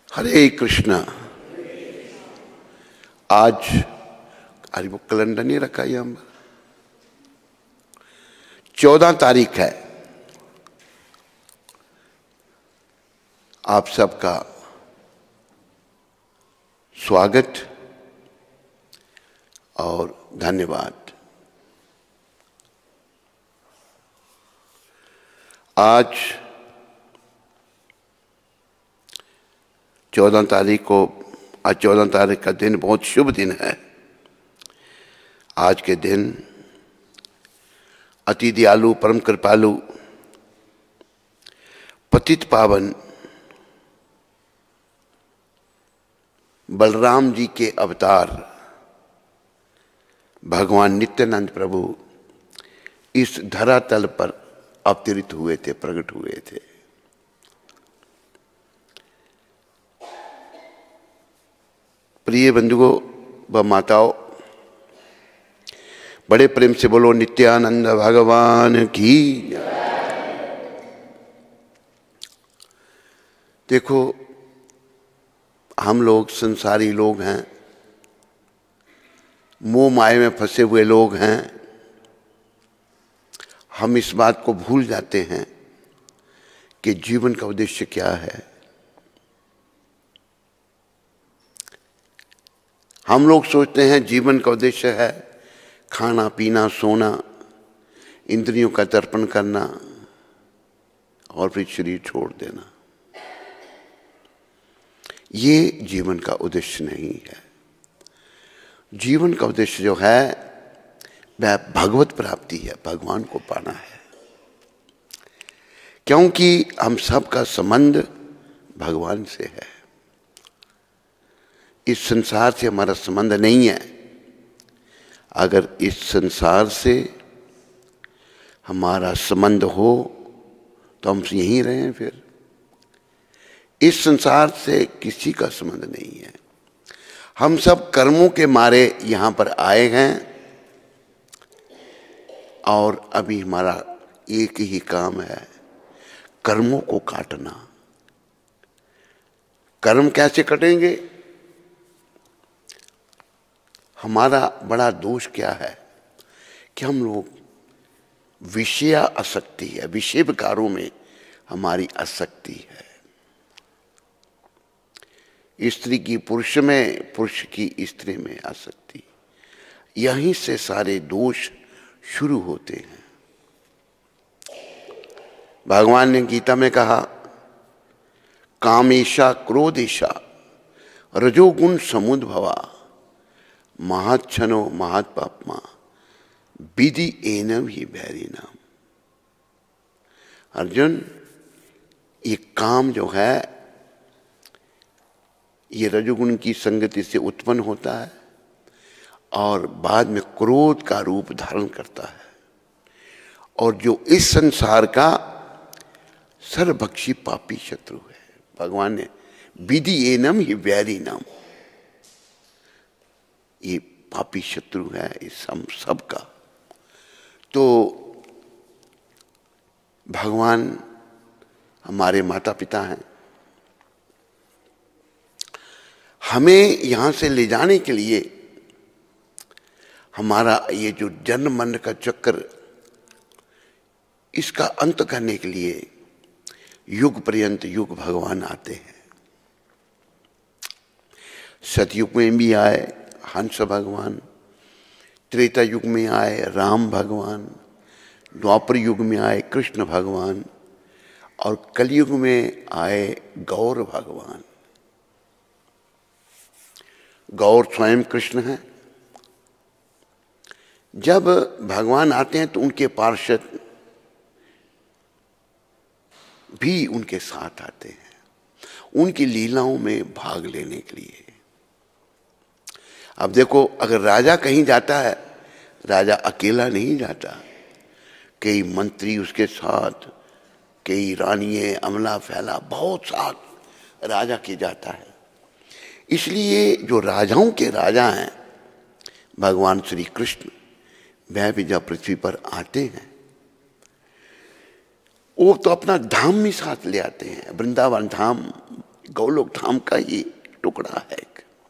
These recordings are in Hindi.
हरे कृष्णा। आज अरे वो कैलेंडर नहीं रखा ये हम 14 तारीख है। आप सबका स्वागत और धन्यवाद। आज 14 तारीख को, आज 14 तारीख का दिन बहुत शुभ दिन है। आज के दिन अति दयालु परम कृपालु पतित पावन बलराम जी के अवतार भगवान नित्यानंद प्रभु इस धरातल पर अवतरित हुए थे, प्रकट हुए थे। प्रिय बंधुओं व माताओं, बड़े प्रेम से बोलो नित्यानंद भगवान की। देखो, हम लोग संसारी लोग हैं, मोह माया में फंसे हुए लोग हैं। हम इस बात को भूल जाते हैं कि जीवन का उद्देश्य क्या है। हम लोग सोचते हैं जीवन का उद्देश्य है खाना पीना सोना, इंद्रियों का तर्पण करना और फिर शरीर छोड़ देना। ये जीवन का उद्देश्य नहीं है। जीवन का उद्देश्य जो है वह भगवत प्राप्ति है, भगवान को पाना है। क्योंकि हम सबका संबंध भगवान से है। इस संसार से हमारा संबंध नहीं है। अगर इस संसार से हमारा संबंध हो तो हम यहीं रहें। फिर इस संसार से किसी का संबंध नहीं है। हम सब कर्मों के मारे यहां पर आए हैं और अभी हमारा एक ही काम है, कर्मों को काटना। कर्म कैसे कटेंगे? हमारा बड़ा दोष क्या है कि हम लोग विषय आसक्ति है, विषय विकारों में हमारी आसक्ति है। स्त्री की पुरुष में, पुरुष की स्त्री में आसक्ति, यहीं से सारे दोष शुरू होते हैं। भगवान ने गीता में कहा, कामेशा क्रोधेशा रजोगुण समुद्भवा महाच्छनो महात्पापमा विधि एनम ही भैरी नाम। अर्जुन, ये काम जो है ये रजोगुण की संगति से उत्पन्न होता है और बाद में क्रोध का रूप धारण करता है। और जो इस संसार का सर्वभक्षी पापी शत्रु है, भगवान ने विधि एनम ही वैरी नाम, ये पापी शत्रु है इस हम सब का। तो भगवान हमारे माता पिता हैं। हमें यहां से ले जाने के लिए हमारा ये जो जन्म मरण का चक्कर, इसका अंत करने के लिए युग पर्यंत युग भगवान आते हैं। सतयुग में भी आए हंस भगवान, त्रेता युग में आए राम भगवान, द्वापर युग में आए कृष्ण भगवान और कलयुग में आए गौर भगवान। गौर स्वयं कृष्ण हैं। जब भगवान आते हैं तो उनके पार्षद भी उनके साथ आते हैं, उनकी लीलाओं में भाग लेने के लिए। अब देखो, अगर राजा कहीं जाता है, राजा अकेला नहीं जाता, कई मंत्री उसके साथ, कई रानियां, अमला फैला बहुत साथ राजा के जाता है। इसलिए जो राजाओं के राजा हैं भगवान श्री कृष्ण, वह भी जब पृथ्वी पर आते हैं वो तो अपना धाम भी साथ ले आते हैं। वृंदावन धाम गौलोक धाम का ही टुकड़ा है।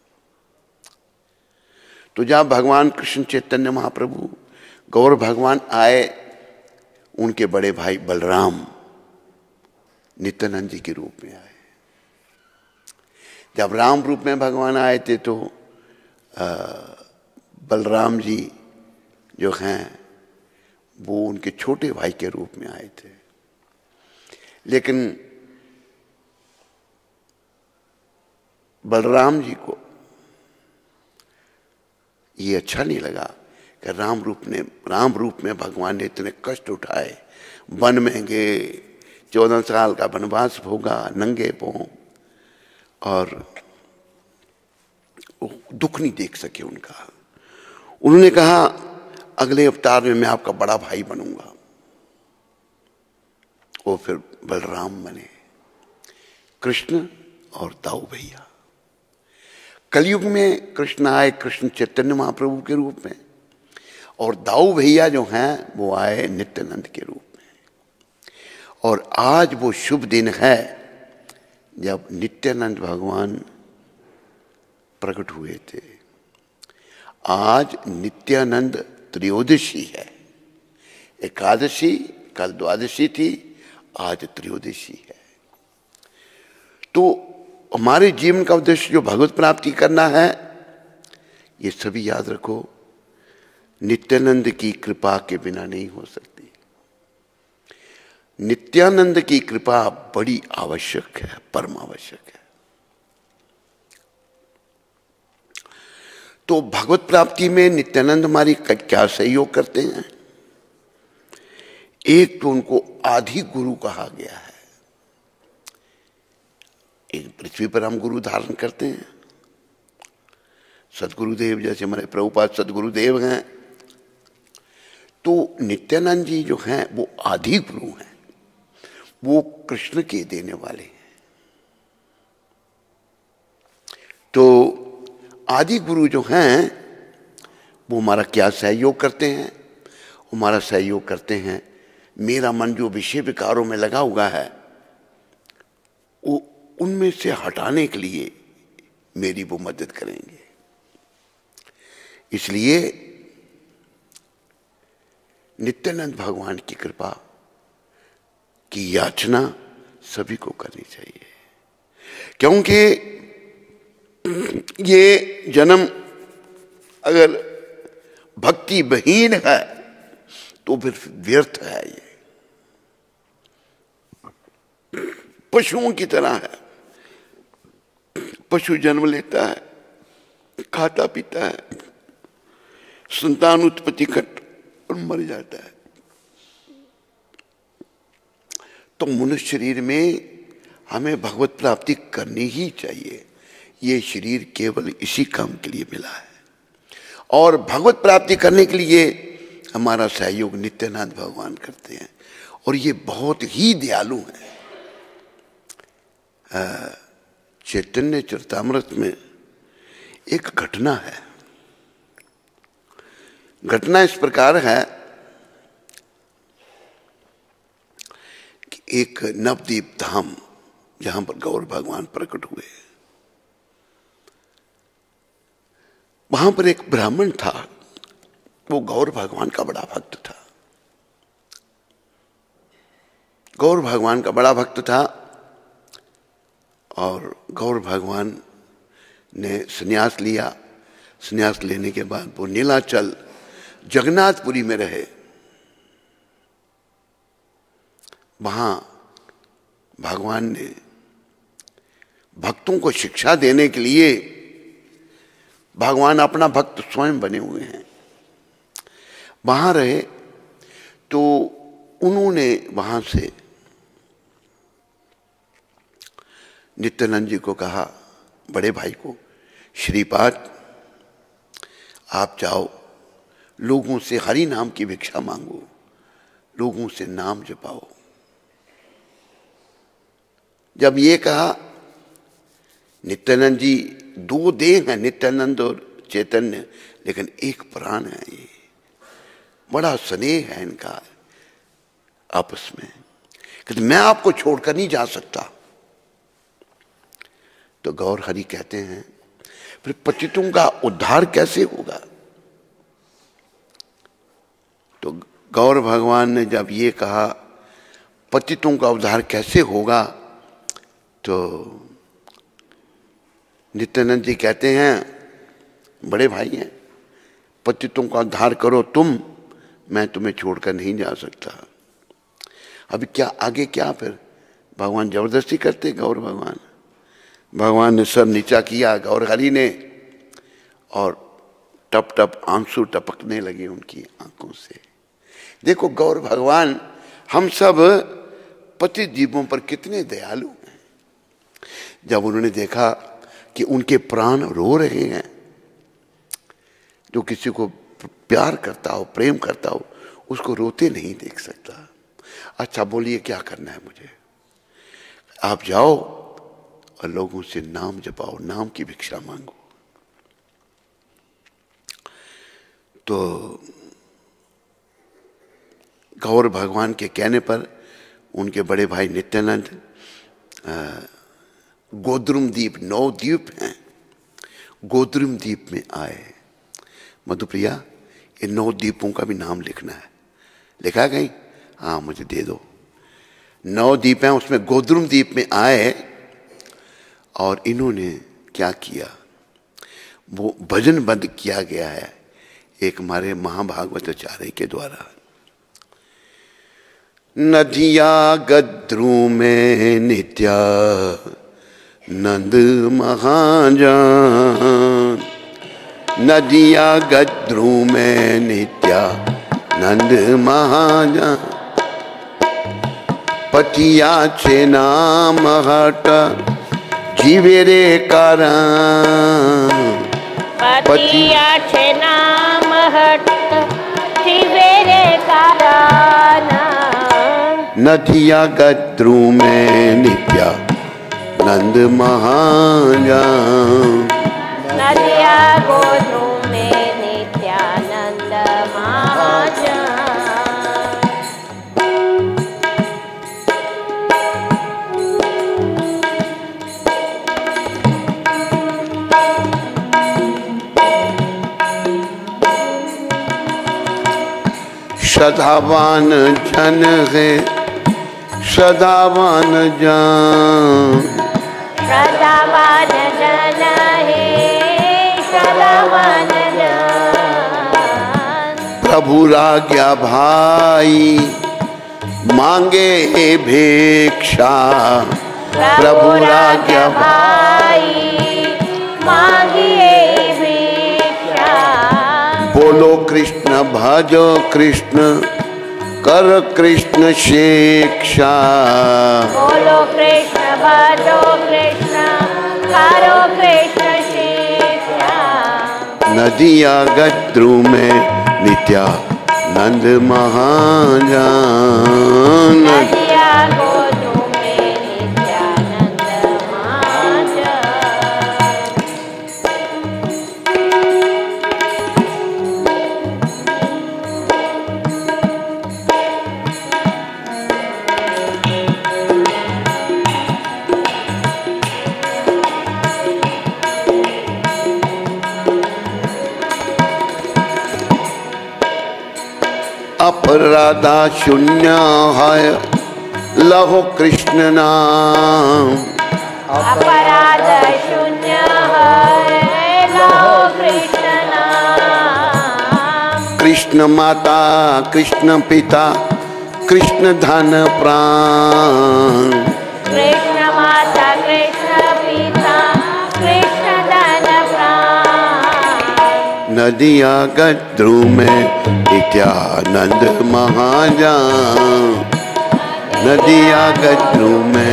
तो जब भगवान कृष्ण चैतन्य महाप्रभु गौर भगवान आए, उनके बड़े भाई बलराम नित्यानंद जी के रूप में आए। जब राम रूप में भगवान आए थे तो बलराम जी जो हैं वो उनके छोटे भाई के रूप में आए थे। लेकिन बलराम जी को ये अच्छा नहीं लगा कि राम रूप में भगवान ने इतने कष्ट उठाए, वन में गए, 14 साल का वनवास भोगा नंगे पांव, और दुख नहीं देख सके उनका। उन्होंने कहा अगले अवतार में मैं आपका बड़ा भाई बनूंगा। वो फिर बलराम बने, कृष्ण और दाऊ भैया। कलयुग में कृष्ण आए कृष्ण चैतन्य महाप्रभु के रूप में, और दाऊ भैया जो हैं वो आए नित्यानंद के रूप में। और आज वो शुभ दिन है जब नित्यानंद भगवान प्रकट हुए थे। आज नित्यानंद त्रयोदशी है। एकादशी कल द्वादशी थी, आज त्रयोदशी है। तो हमारे जीवन का उद्देश्य जो भगवत प्राप्ति करना है, ये सभी याद रखो, नित्यानंद की कृपा के बिना नहीं हो सकती। नित्यानंद की कृपा बड़ी आवश्यक है, परम आवश्यक है। तो भगवत प्राप्ति में नित्यानंद हमारी क्या सहयोग करते हैं? एक तो उनको आदि गुरु कहा गया है। एक पृथ्वी पर हम गुरु धारण करते हैं, सदगुरुदेव जैसे हमारे प्रभुपाद सदगुरुदेव हैं। तो नित्यानंद जी जो हैं वो आदि गुरु हैं, वो कृष्ण के देने वाले हैं। तो आदि गुरु जो हैं वो हमारा क्या सहयोग करते हैं? हमारा सहयोग करते हैं, मेरा मन जो विषय विकारों में लगा हुआ है वो उनमें से हटाने के लिए मेरी वो मदद करेंगे। इसलिए नित्यानंद भगवान की कृपा की याचना सभी को करनी चाहिए, क्योंकि ये जन्म अगर भक्ति विहीन है तो फिर व्यर्थ है। ये पशुओं की तरह है। पशु जन्म लेता है, खाता पीता है, संतान उत्पत्ति कर और मर जाता है। तो मनुष्य शरीर में हमें भगवत प्राप्ति करनी ही चाहिए। ये शरीर केवल इसी काम के लिए मिला है, और भगवत प्राप्ति करने के लिए हमारा सहयोग नित्यानंद भगवान करते हैं, और ये बहुत ही दयालु हैं। चैतन्य चरितामृत में एक घटना है। घटना इस प्रकार है कि एक नवदीप धाम जहां पर गौर भगवान प्रकट हुए, वहां पर एक ब्राह्मण था। वो गौर भगवान का बड़ा भक्त था। गौर भगवान का बड़ा भक्त था, और गौर भगवान ने संन्यास लिया। संन्यास लेने के बाद वो नीलाचल जगन्नाथपुरी में रहे। वहां भगवान ने भक्तों को शिक्षा देने के लिए, भगवान अपना भक्त स्वयं बने हुए हैं, वहां रहे। तो उन्होंने वहां से नित्यानंद जी को कहा, बड़े भाई को, श्रीपाद आप जाओ, लोगों से हरि नाम की भिक्षा मांगो, लोगों से नाम जपाओ। जब ये कहा, नित्यानंद जी दो देह हैं, नित्यानंद और चैतन्य, लेकिन एक प्राण है। ये बड़ा स्नेह है इनका आपस में। कहते मैं आपको छोड़कर नहीं जा सकता। तो गौर हरि कहते हैं फिर पतितों का उद्धार कैसे होगा? तो गौर भगवान ने जब ये कहा पतितों का उद्धार कैसे होगा, तो नित्यानंद जी कहते हैं बड़े भाई हैं, पतितों का उद्धार करो तुम, मैं तुम्हें छोड़कर नहीं जा सकता। अभी क्या आगे क्या? फिर भगवान जबरदस्ती करते, गौर भगवान ने सर नीचा किया गौर हरि ने, और टप टप आंसू टपकने लगे उनकी आंखों से। देखो गौर भगवान हम सब पति जीवों पर कितने दयालु हैं। जब उन्होंने देखा कि उनके प्राण रो रहे हैं, जो किसी को प्यार करता हो, प्रेम करता हो, उसको रोते नहीं देख सकता। अच्छा बोलिए क्या करना है मुझे? आप जाओ और लोगों से नाम जपाओ, नाम की भिक्षा मांगो। तो गौर भगवान के कहने पर उनके बड़े भाई नित्यानंद गोद्रुम द्वीप, 9 द्वीप हैं, गोद्रुम द्वीप में आए। मधुप्रिया, ये 9 द्वीपों का भी नाम लिखना है। लिखा कहीं? हाँ मुझे दे दो। 9 द्वीप हैं, उसमें गोद्रुम द्वीप में आए और इन्होंने क्या किया, वो भजन बंद किया गया है एक हमारे महाभागवताचार्य के द्वारा। नदिया गद्रू में नित्या नंद महाजान, नदिया गद्रू में नित्या नंद महाजान, पतिया छे नाम हट जीवे रे कारण, पतिया छे नाम हट जीवे रे कारण, नदिया गद्रू में नित्या नंद महाजान, नदिया गोद्रू में नित्यानंद महाजान। सदावान जन है सदावान जान, सदावान जन है सदावान जान, प्रभु राज्ञा भाई मांगे भिक्षा, प्रभु राज्ञा भाई मांगे भिक्षा, बोलो कृष्ण भजो कृष्ण कर कृष्ण शिक्षा, बोलो कृष्ण भजो कृष्ण करो कृष्ण शिक्षा, नदिया गद्रू में नित्या नंद महाजान, नदिया गोद्रू में नित्यानंद महाजान। अपराधा शून्य है लहो कृष्ण नाम, अपराध शून्य है लहो कृष्ण नाम, कृष्ण माता कृष्ण पिता कृष्ण धन प्राण, कृष्ण माता कृष्ण पिता कृष्ण धन प्राण, नदिया गद्रू में नित्यानंद महाजान, नदिया गद्रू में।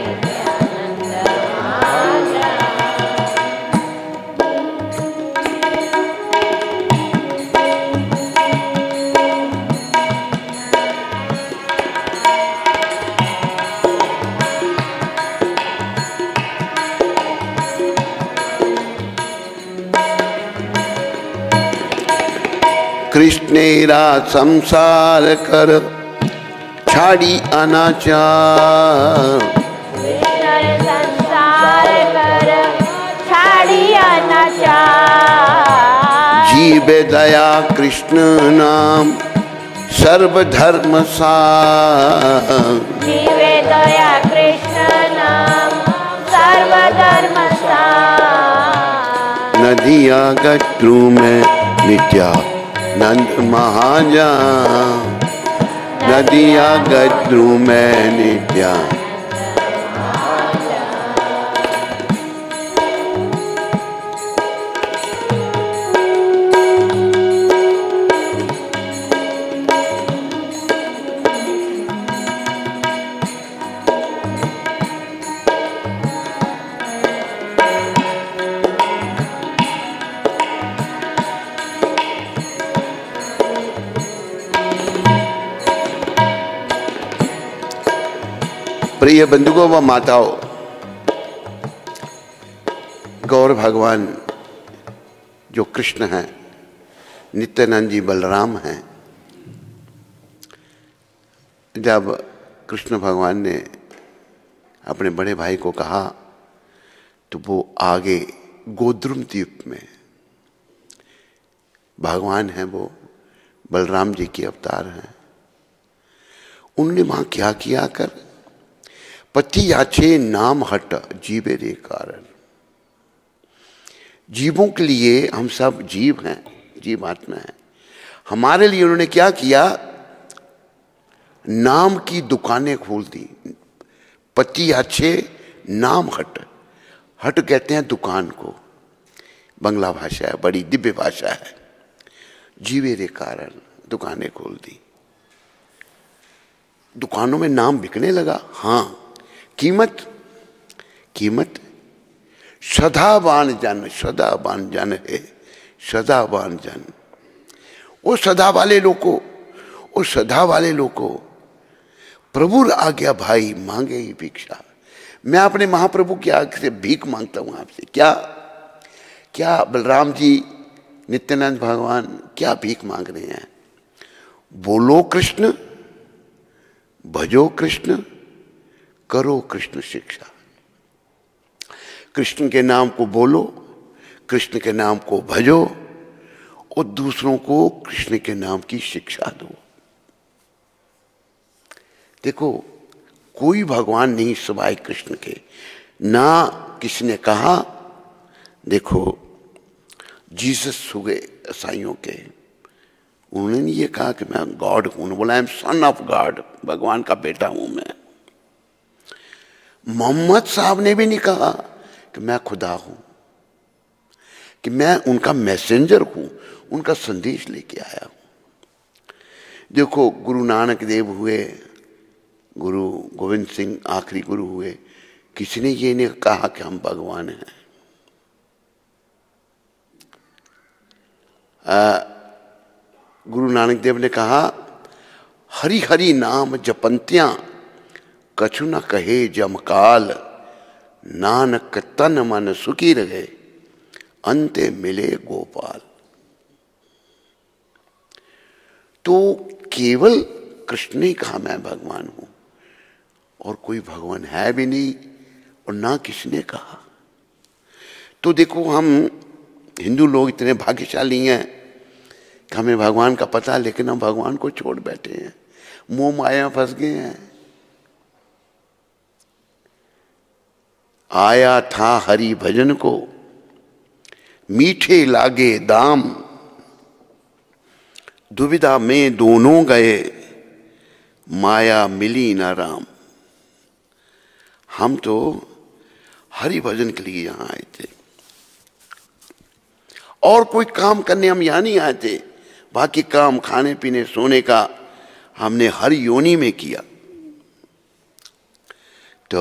कृष्णेरा संसार कर छाड़ी अनाचार, कृष्ण संसार कर जीवे दया कृष्ण नाम सर्वधर्म सार। जीवे दया कृष्ण नाम सर्वधर्म सार। नदिया गत्रु में नित्यानंद महाजान। नदिया गत्रु में नित्यानंद। प्रिय बंधुओं व माताओं, गौर भगवान जो कृष्ण हैं, नित्यानंद जी बलराम हैं। जब कृष्ण भगवान ने अपने बड़े भाई को कहा तो वो आगे गोद्रुम द्वीप में भगवान हैं, वो बलराम जी के अवतार हैं। उन्होंने वहां क्या किया कर पति याचे नाम हट जीवे रे कारण। जीवों के लिए हम सब जीव हैं, जीवात्मा हैं। हमारे लिए उन्होंने क्या किया, नाम की दुकानें खोल दी। पति याचे नाम हट, हट कहते हैं दुकान को, बंगला भाषा है, बड़ी दिव्य भाषा है। जीवे रे कारण दुकानें खोल दी। दुकानों में नाम बिकने लगा। हाँ, कीमत कीमत सदाबान जन, सदाबान जन है, सदाबान जन। वो सदा वाले लोगों, वो सदा वाले लोगों प्रभु आज्ञा भाई मांगे ही भिक्षा। मैं अपने महाप्रभु की आज्ञा से भीख मांगता हूं आपसे। क्या क्या बलराम जी नित्यानंद भगवान क्या भीख मांग रहे हैं? बोलो कृष्ण, भजो कृष्ण, करो कृष्ण शिक्षा। कृष्ण के नाम को बोलो, कृष्ण के नाम को भजो और दूसरों को कृष्ण के नाम की शिक्षा दो। देखो, कोई भगवान नहीं सिवाय कृष्ण के। ना किसी ने कहा, देखो जीसस हुए ईसाइयों के, उन्होंने ये कहा कि मैं गॉड हूं, बोला I am son of God, भगवान का बेटा हूं मैं। मोहम्मद साहब ने भी नहीं कहा कि मैं खुदा हूं, कि मैं उनका मैसेंजर हूं, उनका संदेश लेके आया हूं। देखो, गुरु नानक देव हुए, गुरु गोविंद सिंह आखिरी गुरु हुए, किसी ने ये नहीं कहा कि हम भगवान हैं। गुरु नानक देव ने कहा, हरि हरि नाम जपंत्यां कछु न कहे जमकाल। नानक तन मन सुखी रहे, अंते मिले गोपाल। तो केवल कृष्ण ने कहा मैं भगवान हूं, और कोई भगवान है भी नहीं और ना किसी ने कहा। तो देखो, हम हिंदू लोग इतने भाग्यशाली हैं कि हमें भगवान का पता, लेकिन हम भगवान को छोड़ बैठे हैं, मोह माया फंस गए हैं। आया था हरि भजन को, मीठे लागे दाम। दुविधा में दोनों गए, माया मिली न राम। हम तो हरि भजन के लिए यहां आए थे, और कोई काम करने हम यहां नहीं आए थे। बाकी काम खाने पीने सोने का हमने हर योनि में किया। तो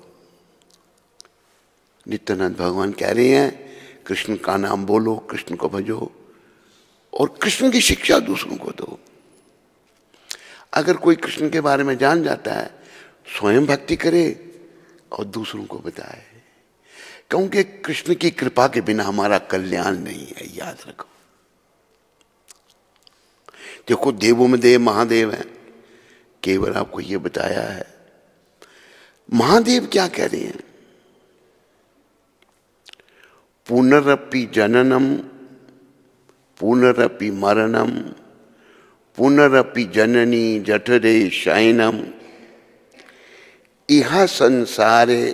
नित्यानंद भगवान कह रहे हैं, कृष्ण का नाम बोलो, कृष्ण को भजो और कृष्ण की शिक्षा दूसरों को दो। अगर कोई कृष्ण के बारे में जान जाता है, स्वयं भक्ति करे और दूसरों को बताए, क्योंकि कृष्ण की कृपा के बिना हमारा कल्याण नहीं है, याद रखो। देखो, देवों में देव महादेव हैं, केवल आपको ये बताया है। महादेव क्या कह रहे हैं? पुनरपि जननम पुनरपि मरणम पुनरपि जननी जठरे शयनम इह संसारे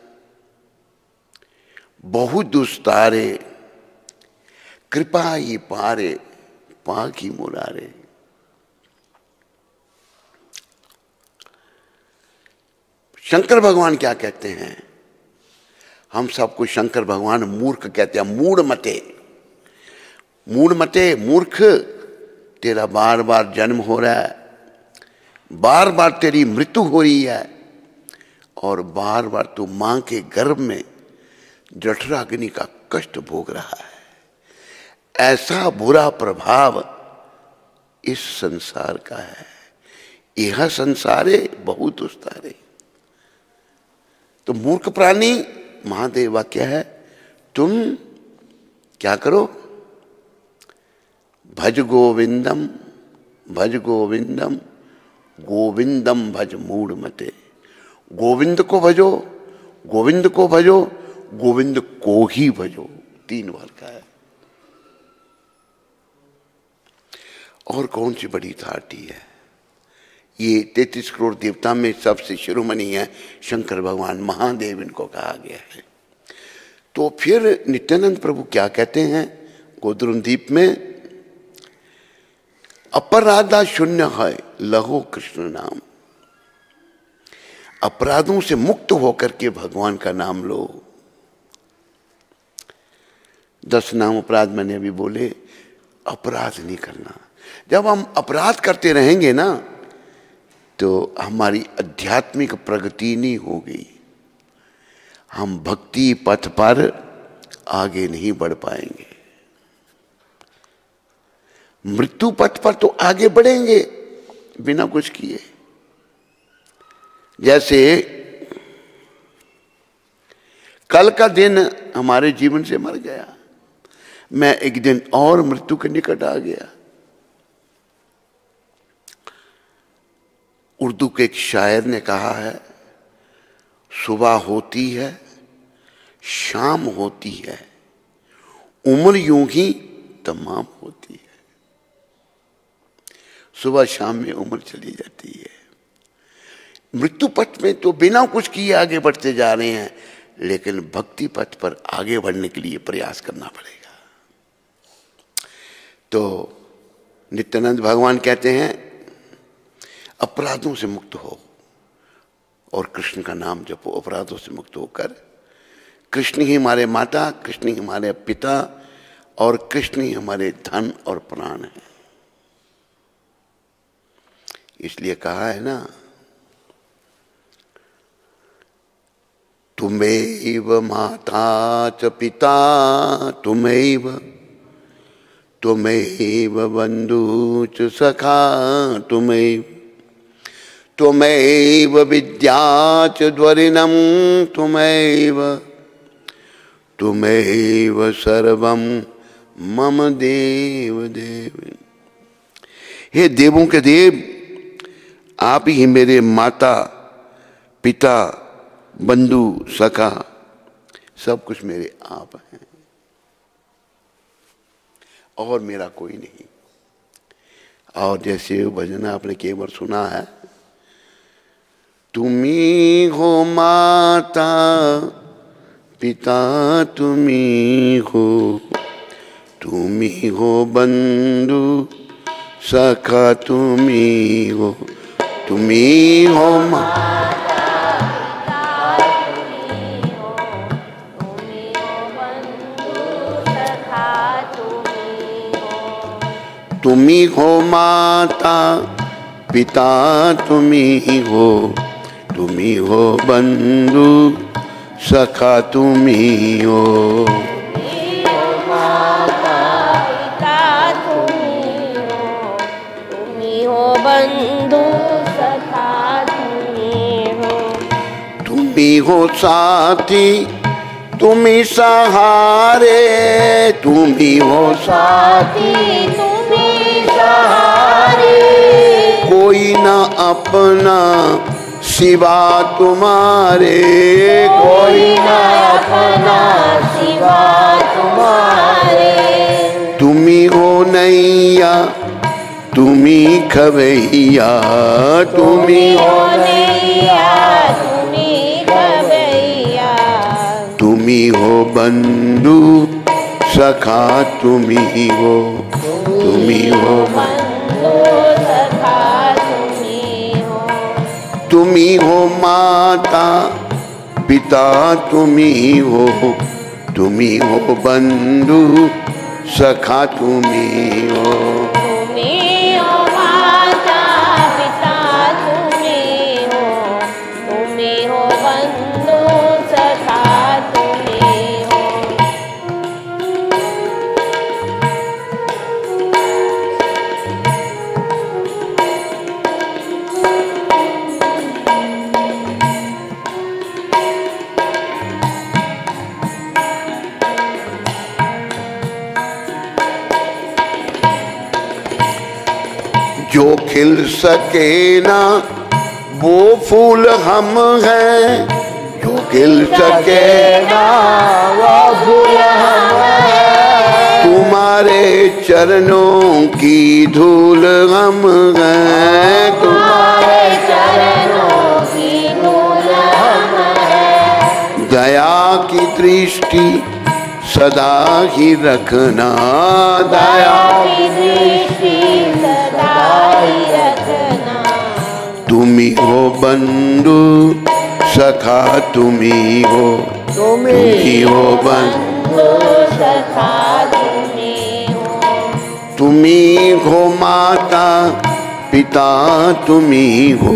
बहु दुस्तारे कृपा ही पारे पाकी मुरारे। शंकर भगवान क्या कहते हैं? हम सबको शंकर भगवान मूर्ख कहते हैं, मूढ़ मते। मूढ़ मते, मूर्ख, तेरा बार बार जन्म हो रहा है, बार बार तेरी मृत्यु हो रही है, और बार बार तू मां के गर्भ में जठराग्नि का कष्ट भोग रहा है। ऐसा बुरा प्रभाव इस संसार का है। यह संसारे बहुत उस्तारे। तो मूर्ख प्राणी, महादेव वाक्य है, तुम क्या करो? भज गोविंदम, भज गोविंदम, गोविंदम भज मूढ़ मते। गोविंद को भजो, गोविंद को भजो, गोविंद को ही भजो। 3 बार का है। और कौन सी बड़ी अथॉरिटी है? ये 33 करोड़ देवता में सबसे शिरोमणि है शंकर भगवान, महादेव इनको कहा गया है। तो फिर नित्यानंद प्रभु क्या कहते हैं गोद्रुमदीप में? अपराधा शून्य है लहो कृष्ण नाम। अपराधों से मुक्त होकर के भगवान का नाम लो। 10 नाम अपराध मैंने अभी बोले। अपराध नहीं करना। जब हम अपराध करते रहेंगे ना, तो हमारी आध्यात्मिक प्रगति नहीं होगी, हम भक्ति पथ पर आगे नहीं बढ़ पाएंगे। मृत्यु पथ पर तो आगे बढ़ेंगे बिना कुछ किए। जैसे कल का दिन हमारे जीवन से मर गया, मैं एक दिन और मृत्यु के निकट आ गया। उर्दू के एक शायर ने कहा है, सुबह होती है, शाम होती है, उम्र यूं ही तमाम होती है। सुबह शाम में उम्र चली जाती है। मृत्यु पथ में तो बिना कुछ किए आगे बढ़ते जा रहे हैं, लेकिन भक्ति पथ पर आगे बढ़ने के लिए प्रयास करना पड़ेगा। तो नित्यानंद भगवान कहते हैं अपराधों से मुक्त हो और कृष्ण का नाम जपो। अपराधों से मुक्त होकर, कृष्ण ही हमारे माता, कृष्ण ही हमारे पिता, और कृष्ण ही हमारे धन और प्राण है। इसलिए कहा है ना, तुम्हेव माता च पिता तुम्हेव, तुम्हेव बंधु च सखा तुम्हेव, तुम्हेव विद्या च द्वरिणम तुम्हेव, तुम्हेव सर्वम मम देव देव। हे देवों के देव, आप ही मेरे माता पिता बंधु सखा, सब कुछ मेरे आप हैं और मेरा कोई नहीं। और जैसे भजन आपने कई बार सुना है, तुम्ही हो माता पिता तुम्ही हो, तुम्ही हो बंधु सखा तुम्ही हो, तुम्ही हो माता तुम्ही हो माता पिता तुम्ही हो, तुम्ही हो बंधु सखा तुम्ही हो। माता पिता तुम्ही हो, तुम्ही हो बंधु सखा तुम्ही हो, तुम्ही हो साथी तुम्ही सहारे, तुम्ही हो साथी तुम्ही सहारे, कोई न अपना सिवा तुम्हारे, कोई न अपना सिवा तुम्हारे, तुम्ही हो खवैया तुम्ही हो नैया तुम्ही खवैया तुम्ही हो बंधु सखा तुम्ही हो बंधु सखा तुम्ही हो माता पिता तुम्ही हो बंधु सखा तुम्ही हो माता पिता तुम्ही हो बंधु सखा तुम्ही हो जो खिल सके ना वो फूल हम हैं जो खिल सके ना वो फूल हम हैं तुम्हारे चरणों की धूल हम हैं तुम्हारे चरणों की धूल हम हैं दया की दृष्टि सदा ही रखना दया की दृष्टि सदा ही रखना तुम्ही हो बंधु सखा तुम्ही हो बंधु सखा तुम्ही हो माता पिता तुम्ही हो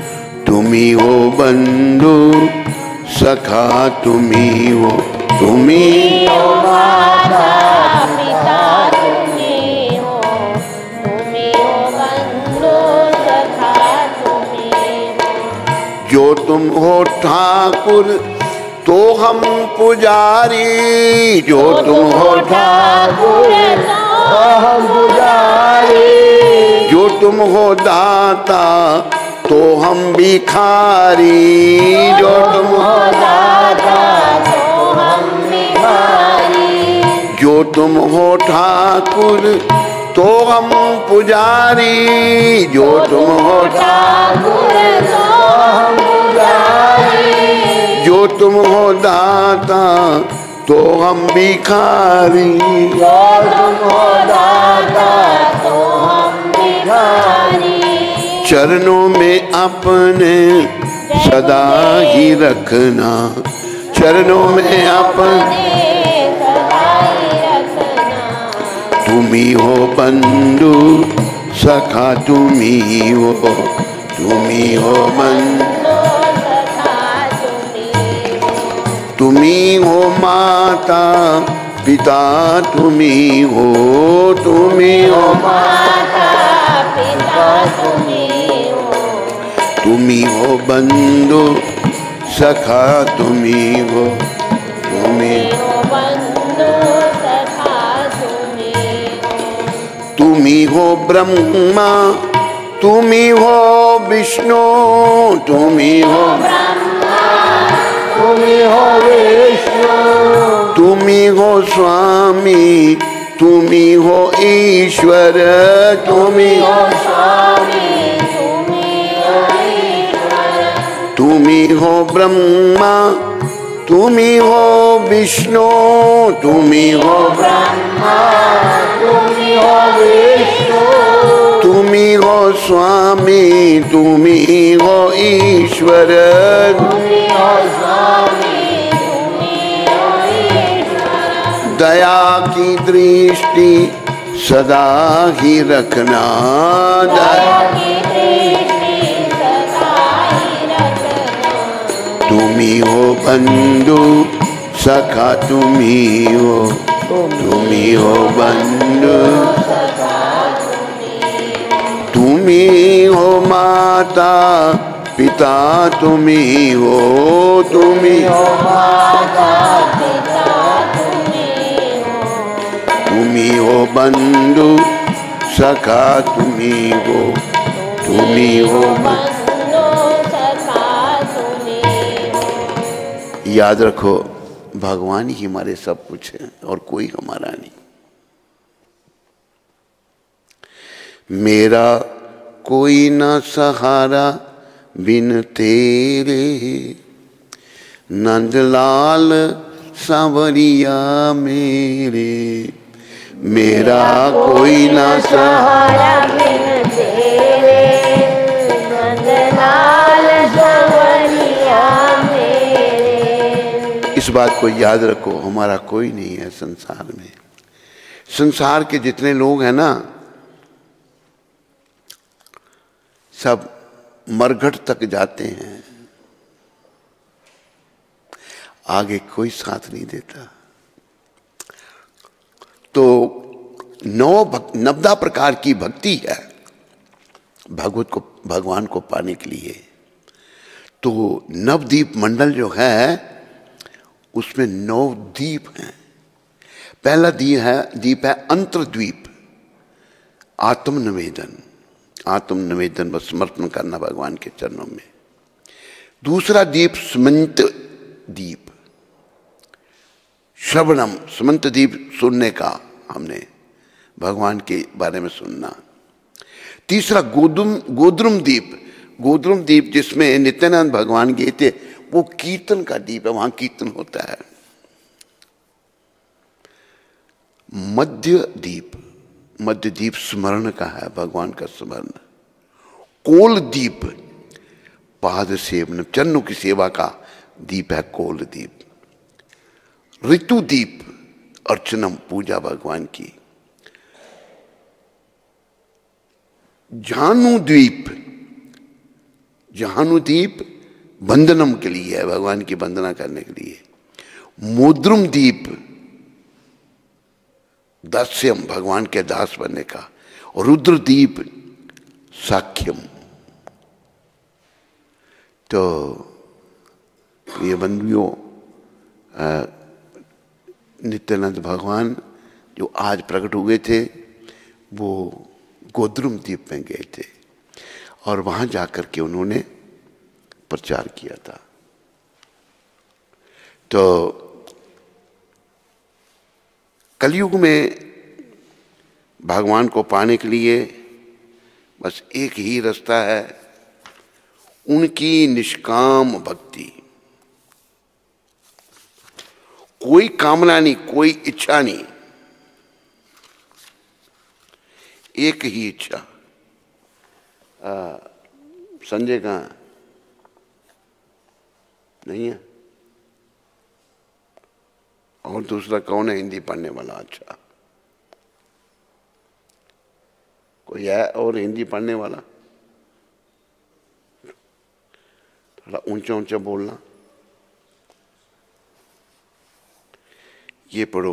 बंधु सखा तुम्ही हो माता पिता तुम्ही हो बंधु सखा तुम्ही हो जो तुम हो ठाकुर तो हम पुजारी जो तुम हो ठाकुर तो हम पुजारी जो तुम हो दाता तो हम भिखारी जो तुम हो दाता तो हम भिखारी जो तुम हो ठाकुर तो हम पुजारी जो तुम हो ठाकुर तो हम पुजारी जो तुम हो दाता तो हम भिखारी जो तुम हो दाता तो हम भिखारी चरणों में अपने सदा ही रखना चरणों में अपने सदा ही रखना तुम्ही हो बंधु सखा तुम्ही हो बंधु तुम्ही हो माता पिता तुम्ही हो माता पिता तुम्ही हो बंधु सखा तुम्ही हो बंधु सखा तुम्ही हो ब्रह्मा तुम्ही हो विष्णु तुम्ही हो विष्णु तुम्ही हो स्वामी तुम्ही हो ईश्वर तुम्ही हो स्वामी तुम्ही हो ब्रह्मा तुम्ही हो विष्णु तुम्ही हो ब्रह्मा तुम्ही हो विष्णु तुम्ही हो स्वामी तुम्ही हो ईश्वर तुम्ही हो स्वामी तुम्ही हो ईश्वर दया की दृष्टि सदा ही रखना दया की दृष्टि सदा ही रखना तुम्ही हो बंधु सखा तुम्ही हो बंधु तुम्ही हो माता पिता तुम्ही हो माता पिता तुम्ही हो बंधु सखा तुम्ही हो बंधु सखा तुम्ही याद रखो भगवान ही हमारे सब कुछ है और कोई हमारा नहीं। मेरा कोई ना सहारा बिन तेरे, नंदलाल सांवरिया मेरे, मेरा कोई ना सहारा बिन तेरे, नंदलाल सांवरिया मेरे। इस बात को याद रखो, हमारा कोई नहीं है संसार में। संसार के जितने लोग हैं ना, सब मरघट तक जाते हैं, आगे कोई साथ नहीं देता। तो 90 प्रकार की भक्ति है भगवान को पाने के लिए। तो नवदीप मंडल जो है उसमें 9 दीप हैं। पहला दीप है अंतर्द्वीप, आत्मनिवेदन बस समर्पण करना भगवान के चरणों में। दूसरा दीप समंत दीप, श्रवणम, समंत दीप सुनने का, हमने भगवान के बारे में सुनना। तीसरा गोद्रुम दीप जिसमें नित्यानंद भगवान गए थे, वो कीर्तन का दीप है, वहां कीर्तन होता है। मध्य दीप स्मरण का है, भगवान का स्मरण। कोल दीप पाद सेवन, चरणों की सेवा का दीप है कोल दीप। ऋतु दीप अर्चनम, पूजा भगवान की। जानु दीप बंदनम के लिए है, भगवान की वंदना करने के लिए। मोद्रुम दीप दास्यम, भगवान के दास बनने का। और रुद्र दीप साख्यम। तो ये बंधुओं, नित्यानंद भगवान जो आज प्रकट हुए थे, वो गोद्रुम द्वीप में गए थे और वहां जाकर के उन्होंने प्रचार किया था। तो कलयुग में भगवान को पाने के लिए बस एक ही रास्ता है, उनकी निष्काम भक्ति। कोई कामना नहीं, कोई इच्छा नहीं, एक ही इच्छा। संजय कहाँ नहीं है? और दूसरा कौन है हिंदी पढ़ने वाला? अच्छा, कोई है और हिंदी पढ़ने वाला? थोड़ा ऊंचा ऊंचा बोलना। ये पढ़ो।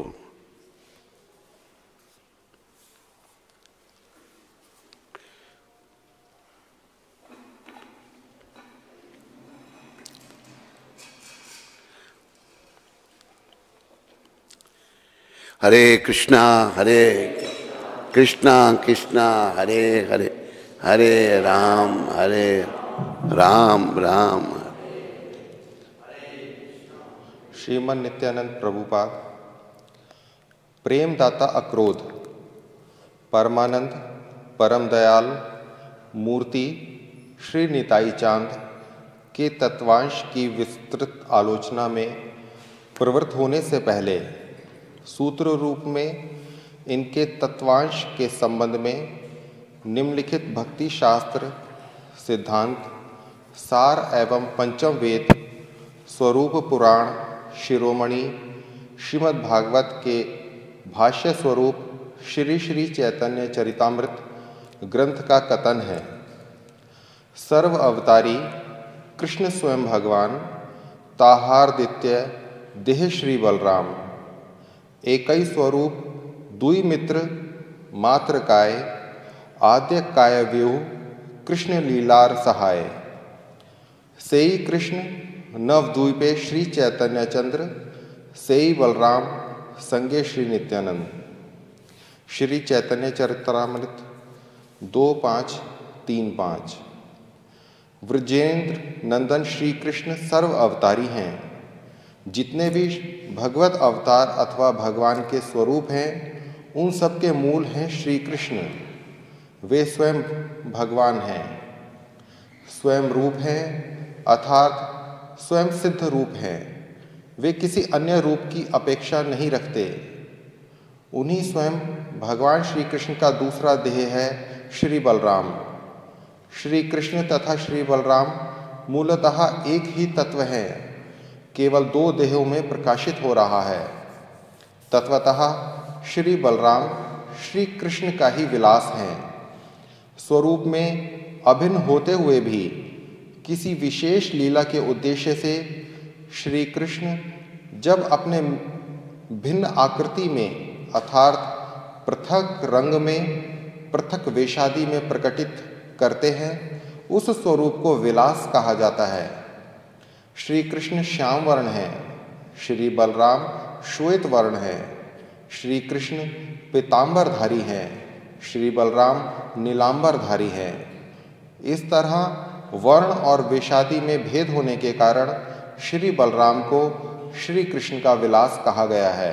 हरे कृष्णा कृष्णा हरे हरे, हरे राम राम। श्रीमन नित्यानंद प्रभुपाद प्रेमदाता अक्रोध परमानंद परम दयाल मूर्ति श्री निताई चांद के तत्वांश की विस्तृत आलोचना में प्रवृत्त होने से पहले सूत्र रूप में इनके तत्वांश के संबंध में निम्नलिखित भक्ति शास्त्र सिद्धांत सार एवं पंचम वेद स्वरूप पुराण शिरोमणि श्रीमद् भागवत के भाष्य स्वरूप श्री श्री चैतन्य चरितामृत ग्रंथ का कथन है। सर्व अवतारी कृष्ण स्वयं भगवान ताहारदित्य देह श्री बलराम एकई स्वरूप दुई मित्र मात्र काय आद्य काय व्यूह कृष्ण लीलार सहाय सेई कृष्ण नवद्वीपे श्री चैतन्य चंद्र सेई बलराम संगे श्री नित्यानंद। श्री चैतन्य चरितामृत 2.5-3.5। वृजेंद्र नंदन श्री कृष्ण सर्व अवतारी हैं। जितने भी भगवत अवतार अथवा भगवान के स्वरूप हैं, उन सब के मूल हैं श्री कृष्ण। वे स्वयं भगवान हैं, स्वयं रूप हैं, अर्थात स्वयं सिद्ध रूप हैं। वे किसी अन्य रूप की अपेक्षा नहीं रखते। उन्हीं स्वयं भगवान श्री कृष्ण का दूसरा देह है श्री बलराम। श्री कृष्ण तथा श्री बलराम मूलतः एक ही तत्व है, केवल दो देहों में प्रकाशित हो रहा है। तत्वतः श्री बलराम श्री कृष्ण का ही विलास हैं। स्वरूप में अभिन्न होते हुए भी किसी विशेष लीला के उद्देश्य से श्री कृष्ण जब अपने भिन्न आकृति में अर्थात पृथक रंग में, पृथक वेशादि में प्रकटित करते हैं, उस स्वरूप को विलास कहा जाता है। श्री कृष्ण श्याम वर्ण है, श्री बलराम श्वेत वर्ण है। श्री कृष्ण पीतांबरधारी हैं, श्री बलराम नीलांबरधारी हैं। इस तरह वर्ण और वेशादि में भेद होने के कारण श्री बलराम को श्री कृष्ण का विलास कहा गया है।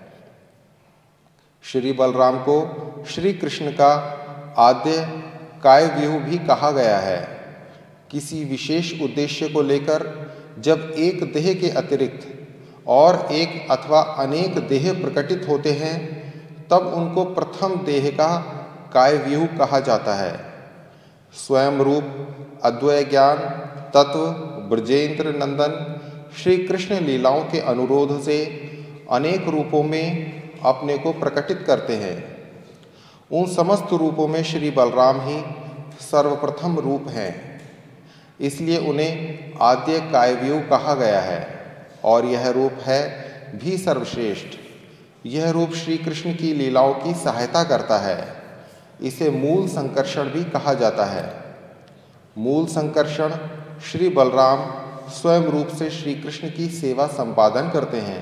श्री बलराम को श्री कृष्ण का आद्य कायव्यूह भी कहा गया है। किसी विशेष उद्देश्य को लेकर जब एक देह के अतिरिक्त और एक अथवा अनेक देह प्रकटित होते हैं, तब उनको प्रथम देह का कायव्यूह कहा जाता है। स्वयं रूप, अद्वय ज्ञान, तत्व, ब्रजेंद्र नंदन श्री कृष्ण लीलाओं के अनुरोध से अनेक रूपों में अपने को प्रकटित करते हैं। उन समस्त रूपों में श्री बलराम ही सर्वप्रथम रूप हैं, इसलिए उन्हें आद्य कायव्यूह कहा गया है और यह रूप है भी सर्वश्रेष्ठ। यह रूप श्री कृष्ण की लीलाओं की सहायता करता है। इसे मूल संकर्षण भी कहा जाता है। मूल संकर्षण श्री बलराम स्वयं रूप से श्री कृष्ण की सेवा संपादन करते हैं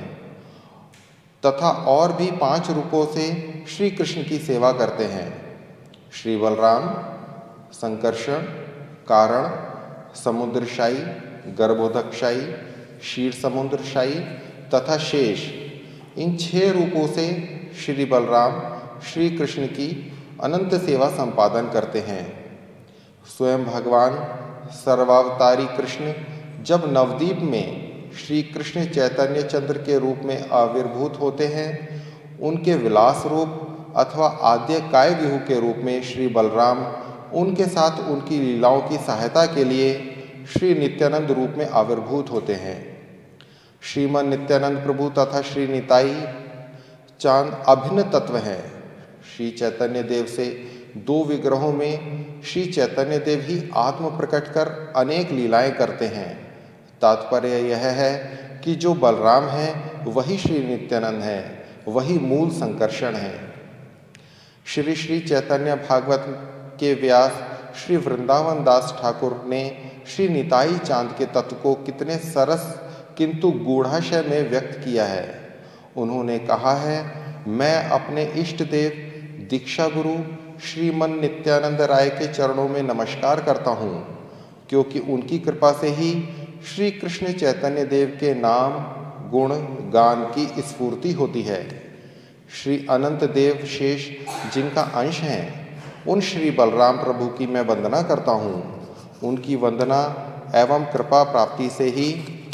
तथा और भी 5 रूपों से श्री कृष्ण की सेवा करते हैं। श्री बलराम संकर्षण, कारण, समुद्रशाई, गर्भोदकशाई, क्षीर समुद्रशाई तथा शेष, इन 6 रूपों से श्री बलराम श्री कृष्ण की अनंत सेवा संपादन करते हैं। स्वयं भगवान सर्वावतारी कृष्ण जब नवद्वीप में श्री कृष्ण चैतन्य चंद्र के रूप में आविर्भूत होते हैं, उनके विलास रूप अथवा आद्य कायव्यूह के रूप में श्री बलराम उनके साथ उनकी लीलाओं की सहायता के लिए श्री नित्यानंद रूप में आविर्भूत होते हैं। श्रीमन नित्यानंद प्रभु तथा श्री निताई चांद अभिन्न तत्व हैं। श्री चैतन्य देव से 2 विग्रहों में श्री चैतन्य देव ही आत्म प्रकट कर अनेक लीलाएं करते हैं। तात्पर्य यह है कि जो बलराम है वही श्री नित्यानंद है, वही मूल संकर्षण है। श्री श्री चैतन्य भागवत के व्यास श्री वृंदावन दास ठाकुर ने श्री निताई चांद के तत्व को कितने सरस किंतु गूढ़ाशय में व्यक्त किया है। उन्होंने कहा है, मैं अपने इष्ट देव दीक्षा गुरु श्रीमन नित्यानंद राय के चरणों में नमस्कार करता हूँ, क्योंकि उनकी कृपा से ही श्री कृष्ण चैतन्य देव के नाम गुण गान की स्फूर्ति होती है। श्री अनंत देव शेष जिनका अंश हैं, उन श्री बलराम प्रभु की मैं वंदना करता हूँ। उनकी वंदना एवं कृपा प्राप्ति से ही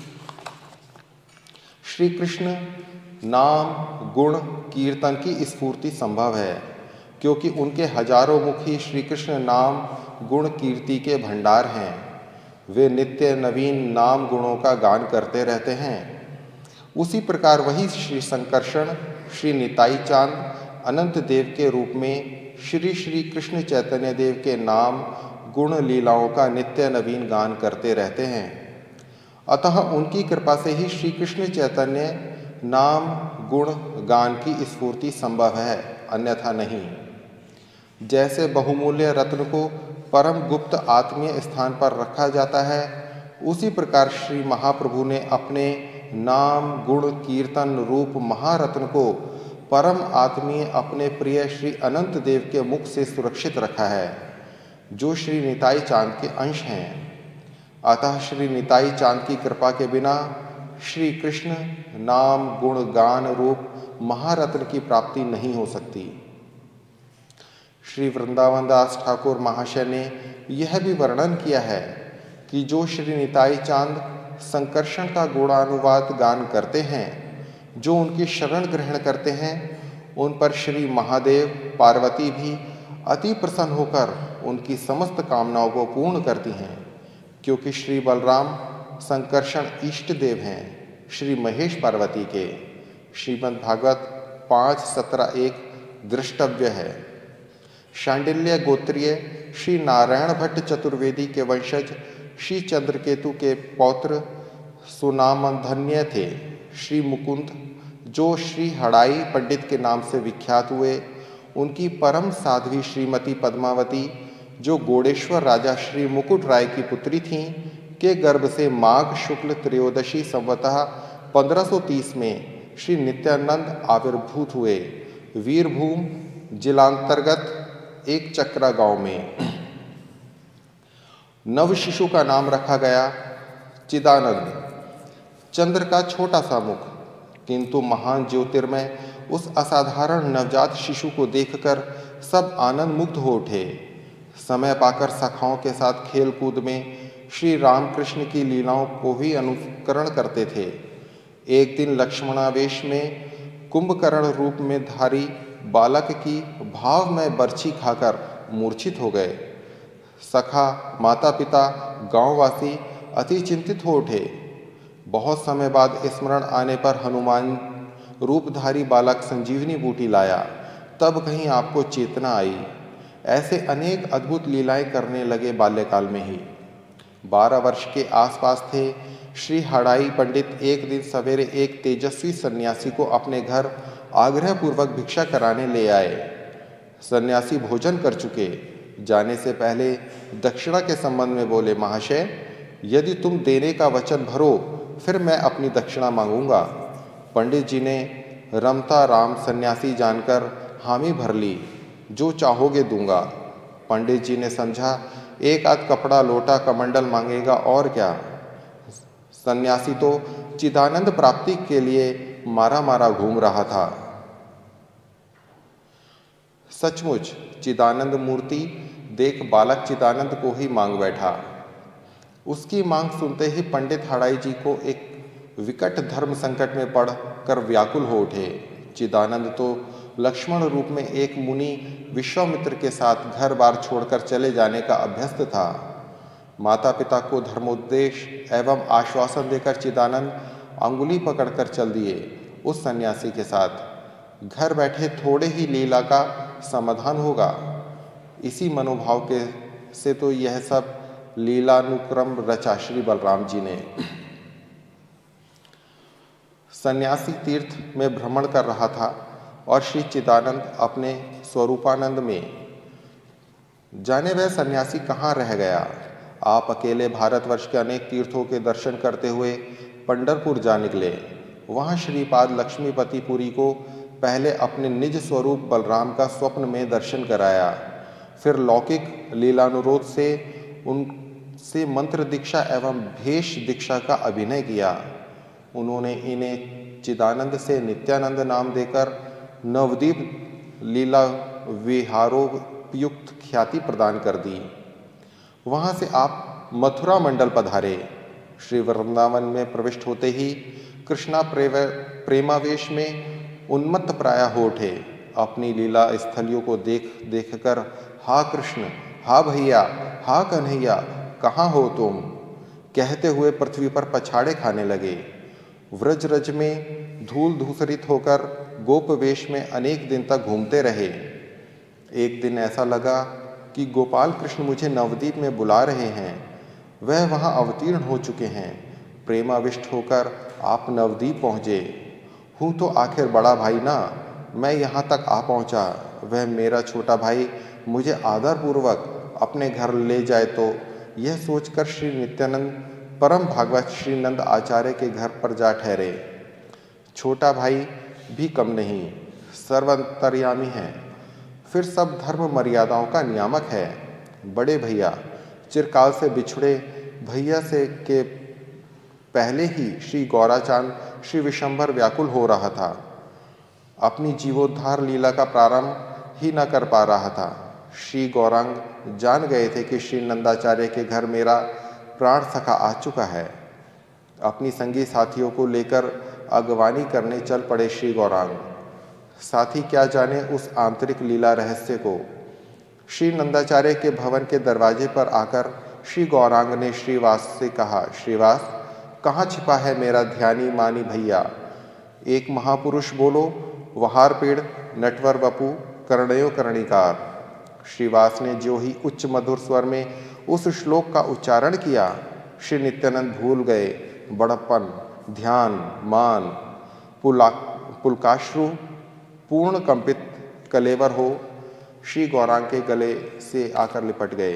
श्री कृष्ण नाम गुण कीर्तन की स्फूर्ति संभव है, क्योंकि उनके हजारों मुखी श्री कृष्ण नाम गुण कीर्ति के भंडार हैं। वे नित्य नवीन नाम गुणों का गान करते रहते हैं। उसी प्रकार वही श्री संकर्षण श्री निताई चांद अनंत देव के रूप में श्री श्री कृष्ण चैतन्य देव के नाम गुण लीलाओं का नित्य नवीन गान करते रहते हैं। अतः उनकी कृपा से ही श्री कृष्ण चैतन्य नाम गुण गान की स्फूर्ति संभव है, अन्यथा नहीं। जैसे बहुमूल्य रत्न को परम गुप्त आत्मीय स्थान पर रखा जाता है, उसी प्रकार श्री महाप्रभु ने अपने नाम गुण कीर्तन रूप महारत्न को परम आत्मीय अपने प्रिय श्री अनंत देव के मुख से सुरक्षित रखा है, जो श्री निताई चांद के अंश हैं। अतः श्री निताई चांद की कृपा के बिना श्री कृष्ण नाम गुण गान रूप महारत्न की प्राप्ति नहीं हो सकती। श्री वृंदावन दास ठाकुर महाशय ने यह भी वर्णन किया है कि जो श्री निताई चांद संकर्षण का गुणानुवाद गान करते हैं, जो उनकी शरण ग्रहण करते हैं, उन पर श्री महादेव पार्वती भी अति प्रसन्न होकर उनकी समस्त कामनाओं को पूर्ण करती हैं, क्योंकि श्री बलराम संकर्षण इष्ट देव हैं श्री महेश पार्वती के। श्रीमद् भागवत 5:17-1 द्रष्टव्य है। शांडिल्य गोत्रीय श्री नारायण भट्ट चतुर्वेदी के वंशज श्री चंद्रकेतु के पौत्र सुनामधन्य थे। श्री मुकुंद जो श्री हड़ाई पंडित के नाम से विख्यात हुए, उनकी परम साध्वी श्रीमती पद्मावती, जो गोडेश्वर राजा श्री मुकुट राय की पुत्री थीं, के गर्भ से माघ शुक्ल त्रयोदशी संवतः 1530 में श्री नित्यानंद आविर्भूत हुए। वीरभूम जिलांतर्गत एक चक्रा गांव में नव शिशु का नाम रखा गया चिदानंद। चंद्र का छोटा सा मुख, किंतु महान ज्योतिर्मय उस असाधारण नवजात शिशु को देखकर सब आनंद मुग्ध हो उठे। समय पाकर सखाओं के साथ खेल कूद में श्री रामकृष्ण की लीलाओं को भी अनुकरण करते थे। एक दिन लक्ष्मणावेश में कुंभकर्ण रूप में धारी बालक की भावमय बर्छी खाकर मूर्छित हो गए। सखा, माता पिता, गांववासी अति चिंतित हो उठे। बहुत समय बाद स्मरण आने पर हनुमान रूपधारी बालक संजीवनी बूटी लाया, तब कहीं आपको चेतना आई। ऐसे अनेक अद्भुत लीलाएं करने लगे बाल्यकाल में ही। 12 वर्ष के आसपास थे। श्री हड़ाई पंडित एक दिन सवेरे एक तेजस्वी सन्यासी को अपने घर आग्रहपूर्वक भिक्षा कराने ले आए। सन्यासी भोजन कर चुके। जाने से पहले दक्षिणा के संबंध में बोले, महाशय, यदि तुम देने का वचन भरो फिर मैं अपनी दक्षिणा मांगूंगा। पंडित जी ने रमता राम सन्यासी जानकर हामी भर ली, जो चाहोगे दूंगा। पंडित जी ने समझा एक आध कपड़ा लोटा कमंडल मांगेगा और क्या। सन्यासी तो चिदानंद प्राप्ति के लिए मारा मारा घूम रहा था। सचमुच चिदानंद मूर्ति देख बालक चिदानंद को ही मांग बैठा। उसकी मांग सुनते ही पंडित हड़ाई जी को एक विकट धर्म संकट में पड़ कर व्याकुल हो उठे। चिदानंद तो लक्ष्मण रूप में एक मुनि विश्वामित्र के साथ घर बार छोड़कर चले जाने का अभ्यस्त था। माता पिता को धर्मोपदेश एवं आश्वासन देकर चिदानंद अंगुली पकड़कर चल दिए उस सन्यासी के साथ। घर बैठे थोड़े ही लीला का समाधान होगा। इसी मनोभाव के से तो यह सब लीलानुक्रम रचा श्री बलराम जी ने। सन्यासी तीर्थ में भ्रमण कर रहा था और श्री चिदानंद अपने स्वरूपानंद में। जाने वह सन्यासी कहाँ रह गया। आप अकेले भारतवर्ष के अनेक तीर्थों के दर्शन करते हुए पंढरपुर जा निकले। वहाँ श्रीपाद लक्ष्मीपतिपुरी को पहले अपने निज स्वरूप बलराम का स्वप्न में दर्शन कराया, फिर लौकिक लीलानुरोध से उनसे मंत्र दीक्षा एवं भेष दीक्षा का अभिनय किया। उन्होंने इन्हें चिदानंद से नित्यानंद नाम देकर नवदीप लीला विहारोपयुक्त ख्याति प्रदान कर दी। वहाँ से आप मथुरा मंडल पधारे। श्री वृंदावन में प्रविष्ट होते ही कृष्णा प्रेमावेश में उन्मत्त प्राय हो उठे। अपनी लीला स्थलियों को देख कर हा कृष्ण, हा भैया, हा कन्हैया, कहाँ हो तुम कहते हुए पृथ्वी पर पछाड़े खाने लगे। व्रज रज में धूल धूसरित होकर गोप वेश में अनेक दिन तक घूमते रहे। एक दिन ऐसा लगा कि गोपाल कृष्ण मुझे नवदीप में बुला रहे हैं। वह वहाँ अवतीर्ण हो चुके हैं। प्रेमाविष्ट होकर आप नवदीप पहुँचे। हूँ तो आखिर बड़ा भाई ना, मैं यहाँ तक आ पहुँचा। वह मेरा छोटा भाई मुझे आदरपूर्वक अपने घर ले जाए तो यह सोचकर श्री नित्यानंद परम भागवत श्री नंद आचार्य के घर पर जा ठहरे। छोटा भाई भी कम नहीं, सर्वंतर्यामी है, फिर सब धर्म मर्यादाओं का नियामक है। बड़े भैया चिरकाल से बिछुड़े भैया से के पहले ही श्री गौराचांद श्री विशंभर व्याकुल हो रहा था। अपनी जीवोद्धार लीला का प्रारंभ ही न कर पा रहा था। श्री गौरांग जान गए थे कि श्री नंदाचार्य के घर मेरा प्राण सखा आ चुका है। अपनी संगी साथियों को लेकर अगवानी करने चल पड़े श्री गौरांग। साथी क्या जाने उस आंतरिक लीला रहस्य को। श्री नंदाचार्य के भवन के दरवाजे पर आकर श्री गौरांग ने श्रीवास से कहा, श्रीवास, कहाँ छिपा है मेरा ध्यानी मानी भैया? एक महापुरुष बोलो, वहार पेड़, नटवर बपू, कर्णयो कर्णिकार। श्रीवास ने जो ही उच्च मधुर स्वर में उस श्लोक का उच्चारण किया, श्री नित्यानंद भूल गए बड़प्पन, ध्यान, मान, पुलकाश्रु पूर्ण कंपित कलेवर हो श्री गौरांग के गले से आकर लिपट गए।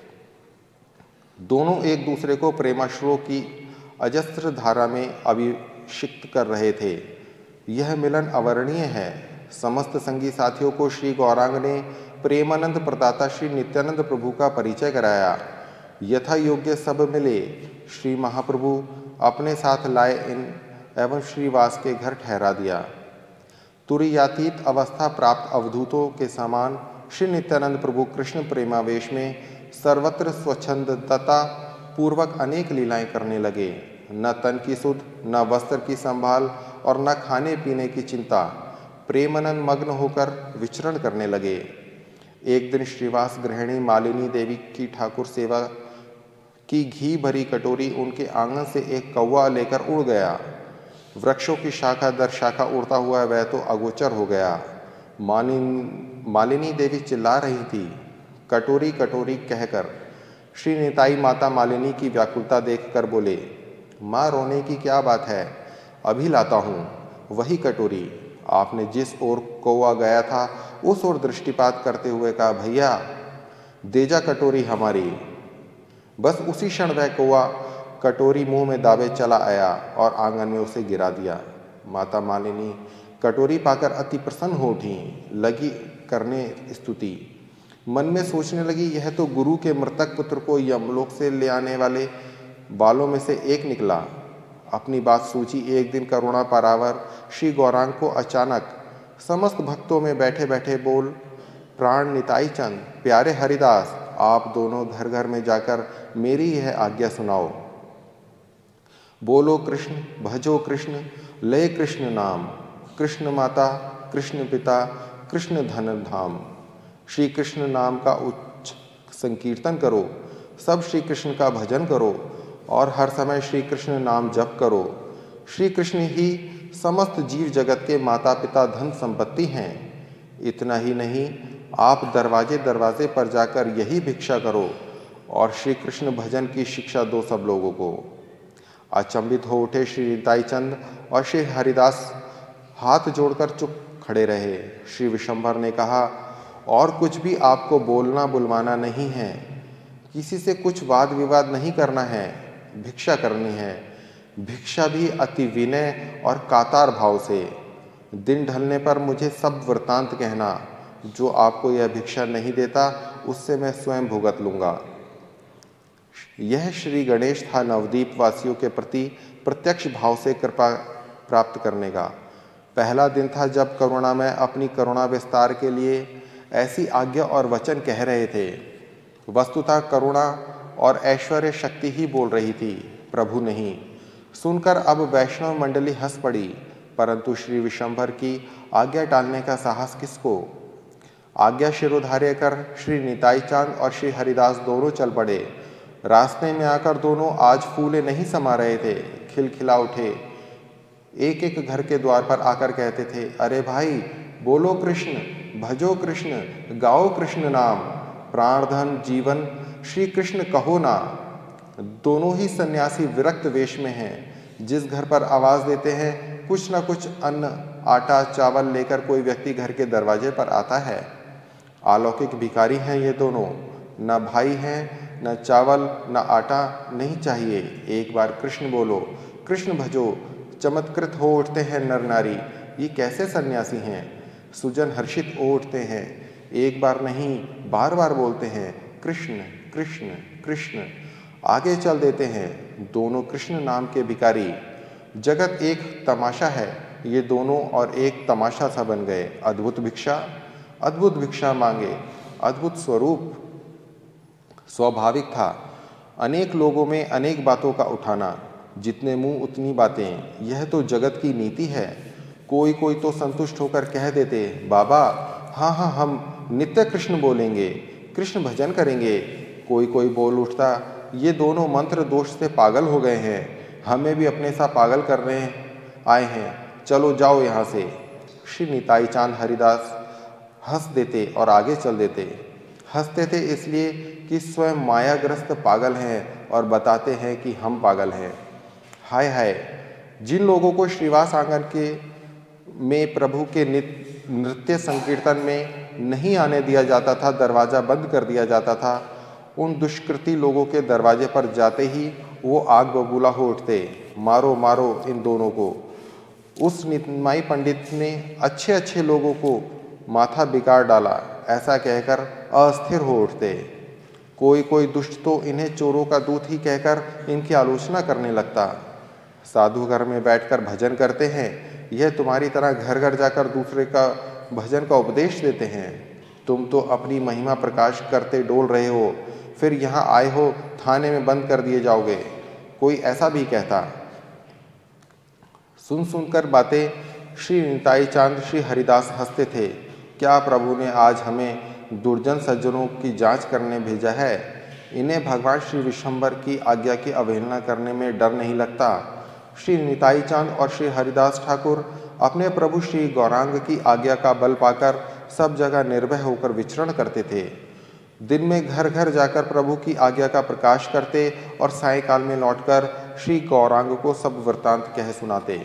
दोनों एक दूसरे को प्रेमाश्रुओं की अजस्त्र धारा में अभिषिक्त कर रहे थे। यह मिलन अवर्णीय है। समस्त संगी साथियों को श्री गौरांग ने प्रेमानंद प्रदाता श्री नित्यानंद प्रभु का परिचय कराया। यथा योग्य सब मिले। श्री महाप्रभु अपने साथ लाए इन एवं श्रीवास के घर ठहरा दिया। तुरीयातीत अवस्था प्राप्त अवधूतों के समान श्री नित्यानंद प्रभु कृष्ण प्रेमावेश में सर्वत्र स्वच्छंदता पूर्वक अनेक लीलाएं करने लगे। न तन की सुध, न वस्त्र की संभाल और न खाने पीने की चिंता, प्रेमानंद मग्न होकर विचरण करने लगे। एक दिन श्रीवास गृहिणी मालिनी देवी की ठाकुर सेवा की घी भरी कटोरी उनके आंगन से एक कौवा लेकर उड़ गया। वृक्षों की शाखा दर शाखा उड़ता हुआ वह तो अगोचर हो गया। मालिनी देवी चिल्ला रही थी, कटोरी कटोरी कहकर। श्री निताई माता मालिनी की व्याकुलता देखकर बोले, माँ रोने की क्या बात है, अभी लाता हूँ वही कटोरी। आपने जिस ओर कौवा गया था उस ओर दृष्टिपात करते हुए कहा, भैया दे जा कटोरी हमारी। बस उसी क्षण वह कौवा कटोरी मुंह में दाबे चला आया और आंगन में उसे गिरा दिया। माता मालिनी कटोरी पाकर अति प्रसन्न हो उठी, लगी करने स्तुति। मन में सोचने लगी, यह तो गुरु के मृतक पुत्र को यमलोक से ले आने वाले बालों में से एक निकला। अपनी बात सोची। एक दिन करुणा पारावर श्री गौरांग को अचानक समस्त भक्तों में बैठे बैठे बोल, प्राण निताई चंद, प्यारे हरिदास, आप दोनों घर घर में जाकर मेरी यह आज्ञा सुनाओ। बोलो कृष्ण, भजो कृष्ण, लय कृष्ण नाम, कृष्ण माता, कृष्ण पिता, कृष्ण धन धाम। श्री कृष्ण नाम का उच्च संकीर्तन करो, सब श्री कृष्ण का भजन करो और हर समय श्री कृष्ण नाम जप करो। श्री कृष्ण ही समस्त जीव जगत के माता पिता धन संपत्ति हैं। इतना ही नहीं, आप दरवाजे दरवाजे पर जाकर यही भिक्षा करो और श्री कृष्ण भजन की शिक्षा दो सब लोगों को। अचंभित हो उठे श्री निताई चंद और श्री हरिदास हाथ जोड़कर चुप खड़े रहे। श्री विशंभर ने कहा, और कुछ भी आपको बोलना बुलवाना नहीं है, किसी से कुछ वाद विवाद नहीं करना है, भिक्षा करनी है। भिक्षा भी अति विनय और कातार भाव से। दिन ढलने पर मुझे सब वृतांत कहना, जो आपको यह भिक्षा नहीं देता उससे मैं स्वयं भुगत लूँगा। यह श्री गणेश था नवद्वीप वासियों के प्रति प्रत्यक्ष भाव से कृपा प्राप्त करने का। पहला दिन था जब करुणा में अपनी करुणा विस्तार के लिए ऐसी आज्ञा और वचन कह रहे थे। वस्तुतः करुणा और ऐश्वर्य शक्ति ही बोल रही थी, प्रभु नहीं। सुनकर अब वैष्णव मंडली हंस पड़ी, परंतु श्री विशंभर की आज्ञा टालने का साहस किसको। आज्ञा शिरोधार्य कर श्री निताई चांद और श्री हरिदास दोनों चल पड़े। रास्ते में आकर दोनों आज फूले नहीं समा रहे थे, खिलखिला उठे। एक एक घर के द्वार पर आकर कहते थे, अरे भाई बोलो कृष्ण, भजो कृष्ण, गाओ कृष्ण नाम, प्राण धन जीवन श्री कृष्ण कहो ना। दोनों ही सन्यासी विरक्त वेश में हैं। जिस घर पर आवाज देते हैं, कुछ न कुछ अन्न, आटा, चावल लेकर कोई व्यक्ति घर के दरवाजे पर आता है। अलौकिक भिखारी हैं ये दोनों, न भाई हैं, न चावल न आटा नहीं चाहिए। एक बार कृष्ण बोलो, कृष्ण भजो, चमत्कृत हो उठते हैं नर नारी। ये कैसे सन्यासी हैं, सुजन हर्षित हो उठते हैं। एक बार नहीं बार बार बोलते हैं, कृष्ण कृष्ण कृष्ण। आगे चल देते हैं दोनों कृष्ण नाम के भिखारी। जगत एक तमाशा है, ये दोनों और एक तमाशा सा बन गए। अद्भुत भिक्षा मांगे। अद्भुत स्वरूप स्वाभाविक था। अनेक लोगों में अनेक बातों का उठाना, जितने मुंह उतनी बातें, यह तो जगत की नीति है। कोई कोई तो संतुष्ट होकर कह देते, बाबा हाँ हाँ हम नित्य कृष्ण बोलेंगे, कृष्ण भजन करेंगे। कोई कोई बोल उठता, ये दोनों मंत्र दोष से पागल हो गए हैं, हमें भी अपने सा पागल करने आए हैं, चलो जाओ यहाँ से। श्री निताई चांद हरिदास हंस देते और आगे चल देते। हंसते थे इसलिए कि स्वयं मायाग्रस्त पागल हैं और बताते हैं कि हम पागल हैं। हाय हाय, जिन लोगों को श्रीवास आंगन के में प्रभु के नृत्य संकीर्तन में नहीं आने दिया जाता था, दरवाज़ा बंद कर दिया जाता था, उन दुष्कृति लोगों के दरवाजे पर जाते ही वो आग बबूला हो उठते, मारो मारो इन दोनों को। उस नितमाई पंडित ने अच्छे अच्छे लोगों को माथा बिगाड़ डाला, ऐसा कहकर अस्थिर हो उठते। कोई कोई दुष्ट तो इन्हें चोरों का दूत ही कहकर इनकी आलोचना करने लगता। साधु घर में बैठकर भजन करते हैं, यह तुम्हारी तरह घर घर जाकर दूसरे का भजन का उपदेश देते हैं। तुम तो अपनी महिमा प्रकाश करते डोल रहे हो, फिर यहाँ आए हो थाने में बंद कर दिए जाओगे, कोई ऐसा भी कहता। सुन सुनकर बातें श्री निताई चांद श्री हरिदास हंसते थे। क्या प्रभु ने आज हमें दुर्जन सज्जनों की जांच करने भेजा है? इन्हें भगवान श्री विश्वम्भर की आज्ञा की अवहेलना करने में डर नहीं लगता। श्री निताई चांद और श्री हरिदास ठाकुर अपने प्रभु श्री गौरांग की आज्ञा का बल पाकर सब जगह निर्भय होकर विचरण करते थे। दिन में घर घर जाकर प्रभु की आज्ञा का प्रकाश करते और सायंकाल में लौटकर श्री गौरांग को सब वृत्तांत कह सुनाते।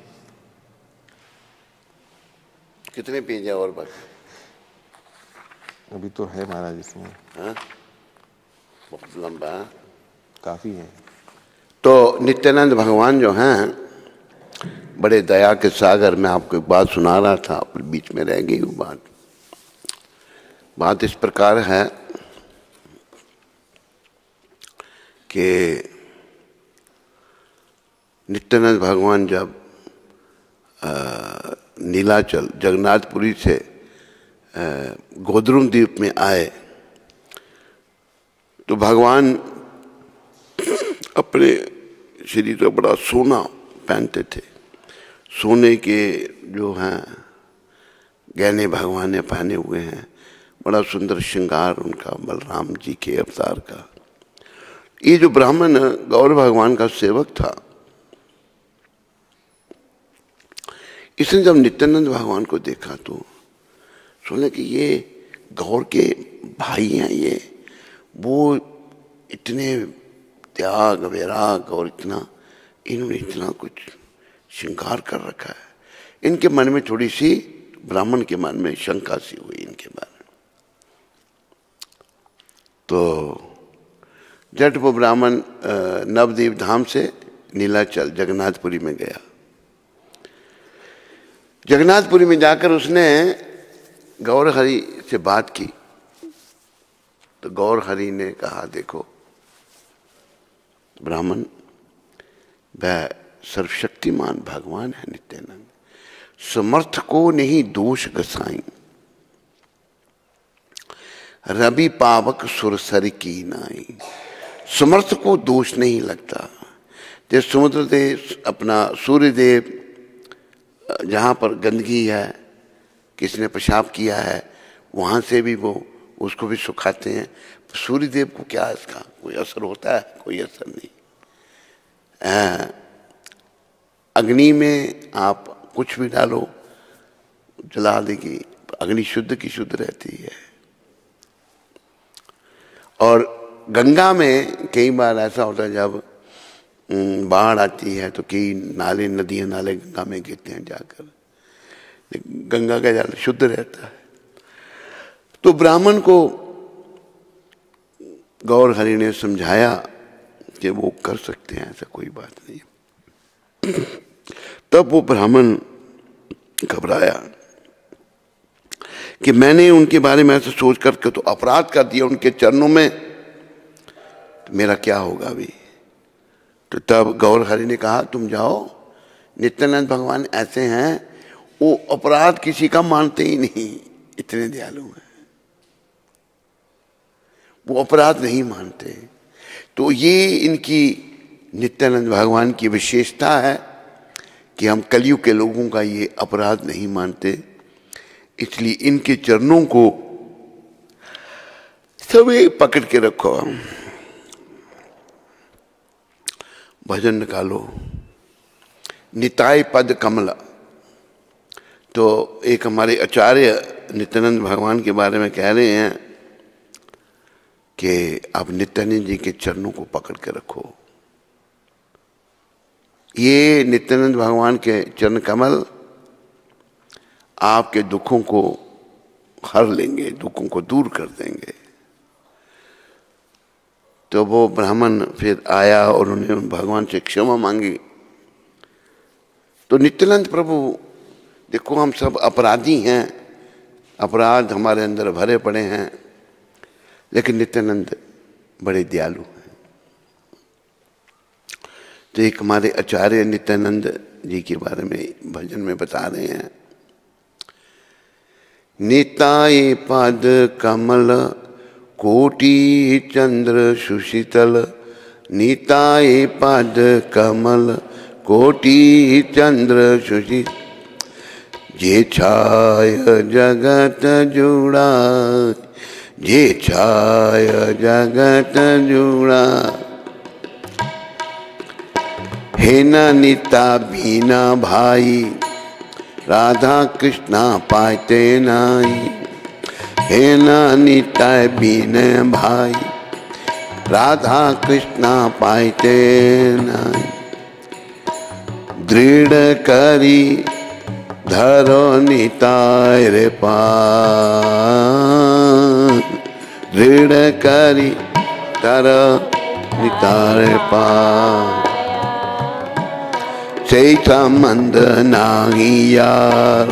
कितने पेज है और बाकी? अभी तो है महाराज इसमें। हाँ? बहुत लंबा है, काफी है। तो नित्यानंद भगवान जो हैं बड़े दया के सागर। मैं आपको एक बात सुना रहा था, बीच में रह गई वो बात इस प्रकार है कि नित्यानंद भगवान जब नीलाचल जगन्नाथपुरी से गोद्रुम द्वीप में आए तो भगवान अपने शरीर का बड़ा सोना पहनते थे। सोने के जो हैं गहने भगवान ने पहने हुए हैं, बड़ा सुंदर श्रृंगार उनका बलराम जी के अवतार का। ये जो ब्राह्मण गौर भगवान का सेवक था, इसने जब नित्यानंद भगवान को देखा तो सोचा कि ये गौर के भाई हैं, ये वो इतने त्याग वैराग और इन्होंने इतना कुछ श्रृंगार कर रखा है। इनके मन में थोड़ी सी, ब्राह्मण के मन में शंका सी हुई इनके बारे में। तो जट वो ब्राह्मण नवद्वीप धाम से नीलाचल जगन्नाथपुरी में गया। जगन्नाथपुरी में जाकर उसने गौर हरि से बात की तो गौर हरि ने कहा, देखो ब्राह्मण, वह सर्वशक्तिमान भगवान है नित्यानंद, समर्थ को नहीं दोष गसाई, रवि पावक सुरसर की नाई। समर्थ को दोष नहीं लगता। जैसे समुद्र देव अपना सूर्यदेव जहाँ पर गंदगी है, किसने पेशाब किया है, वहाँ से भी वो उसको भी सुखाते हैं। सूर्यदेव को क्या इसका कोई असर होता है? कोई असर नहीं। अग्नि में आप कुछ भी डालो, जला देगी, अग्नि शुद्ध की शुद्ध रहती है। और गंगा में कई बार ऐसा होता है, जब बाढ़ आती है तो कई नाले, नदियां, नाले गंगा में गिरते हैं जाकर, गंगा का जल शुद्ध रहता है। तो ब्राह्मण को गौर हरि ने समझाया कि वो कर सकते हैं, ऐसा कोई बात नहीं। तब वो ब्राह्मण घबराया कि मैंने उनके बारे में ऐसा सोच करके तो अपराध कर दिया उनके चरणों में, तो मेरा क्या होगा अभी। तो तब गौर हरि ने कहा, तुम जाओ, नित्यानंद भगवान ऐसे हैं, वो अपराध किसी का मानते ही नहीं, इतने दयालु हैं। वो अपराध नहीं मानते। तो ये इनकी नित्यानंद भगवान की विशेषता है कि हम कलयुग के लोगों का ये अपराध नहीं मानते, इसलिए इनके चरणों को सभी पकड़ के रखो, भजन निकालो। निताय पद कमला, तो एक हमारे आचार्य नित्यानंद भगवान के बारे में कह रहे हैं कि आप नित्यानंद जी के चरणों को पकड़ के रखो। ये नित्यानंद भगवान के चरण कमल आपके दुखों को हर लेंगे, दुखों को दूर कर देंगे। तो वो ब्राह्मण फिर आया और उन्हें भगवान से क्षमा मांगी। तो नित्यानंद प्रभु, देखो हम सब अपराधी हैं, अपराध हमारे अंदर भरे पड़े हैं, लेकिन नित्यानंद बड़े दयालु हैं। तो एक हमारे आचार्य नित्यानंद जी के बारे में भजन में बता रहे हैं। निताय पद कमल कोटि चंद्र सुशीतल, निताय पद कमल कोटि चंद्र सुशीतल, जे छाय जगत जुड़ा, जे छाय जगत जुड़ा, हे न निता बीना भाई, राधा कृष्णा पाते नाई, हे न निता बीना भाई, राधा कृष्णा पाते नाई, दृढ़ करी धरो निताय रे पार, दृढ़ करी धरो निताय रे पार, से संबंध नाही यार,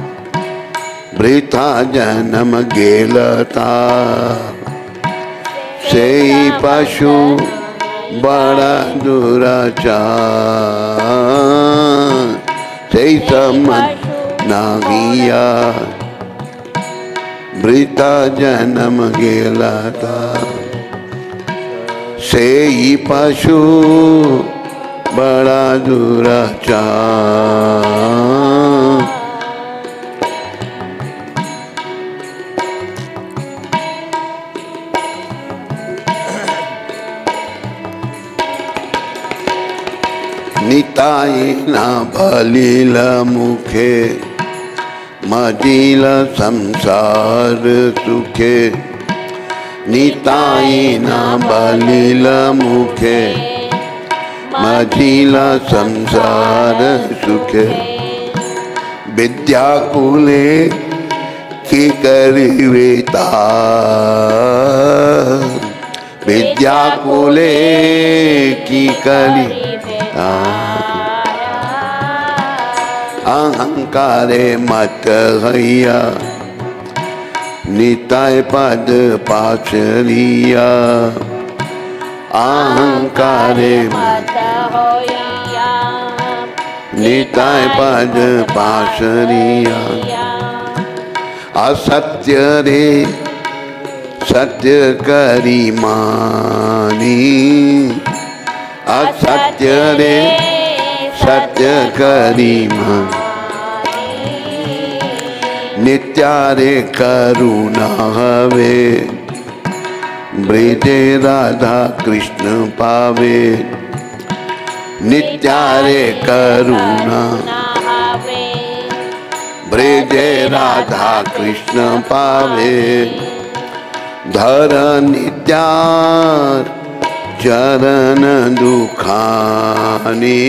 वृथा जन्म गेलता, से पशु बड़ा दुराचार, से संबंध नाही यार, वृथा जन्म गेलता, से पशु बड़ा दुराचार। निताय ना भलील मुखे, मजील संसार सुखे, निताय ना भलील मुखे, मजीला संसार सुखे, विद्याकुले की करिवेता, विद्याकुले की करिवेता, अहंकारे मत हैया, निताय पद पाचरिया, अहंकारे मत होया, निताय पद पाशरिया, असत्य रे सत्य करी मानी, असत्य रे सत्य करी मानी, नित्यारे करुणा हवे, ब्रजे राधा कृष्ण पावे, नित्यारे करुणा, ब्रजे राधा कृष्ण पावे, धर नित्यार चरण दुखानी,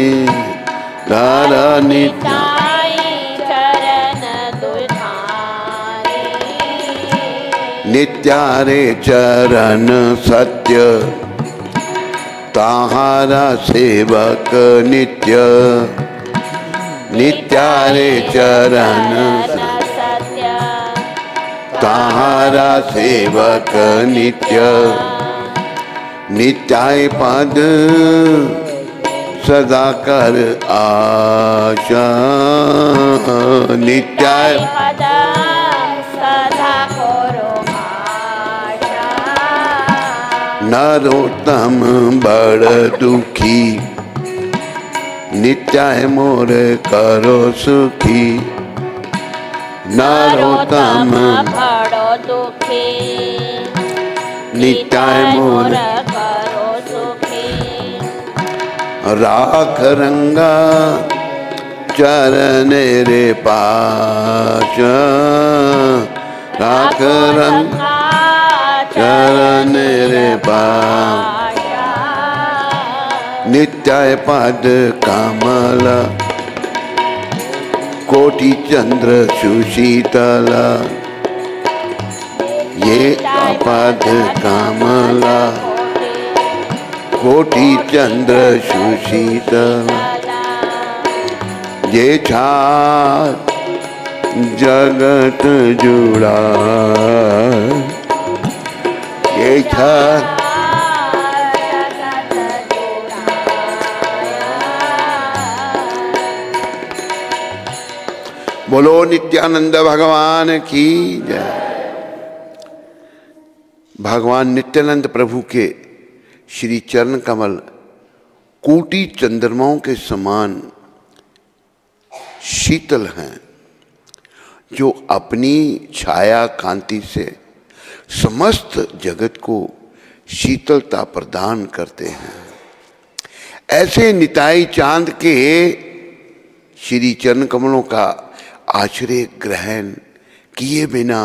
धर नित्यार नित्यारे चरण सत्य, ताहारा सेवक नित्य, नित्यारे चरण सत्य, ताहारा सेवक नित्य, नित्याय पद सदा कर आशा, नित्याय नरोत्तम बड़ दुखी, नित्य मोर करो सुखी। नरोत्तम बड़ दुखी, नित्य मोर करो सुखी। राख रंगा चरण रे पास, राख रंगा चरण रे पास। नित्य पद कमल, कोटि चंद्र सुशीतल। ये पद कमल, कोटि चंद्र सुशीतल। ये छाड़ जगत जुड़ा, ये छाड़ बोलो नित्यानंद भगवान की जय। भगवान नित्यानंद प्रभु के श्री चरण कमल कोटि चंद्रमाओं के समान शीतल हैं, जो अपनी छाया कांति से समस्त जगत को शीतलता प्रदान करते हैं। ऐसे निताई चांद के श्री चरण कमलों का आश्रय ग्रहण किए बिना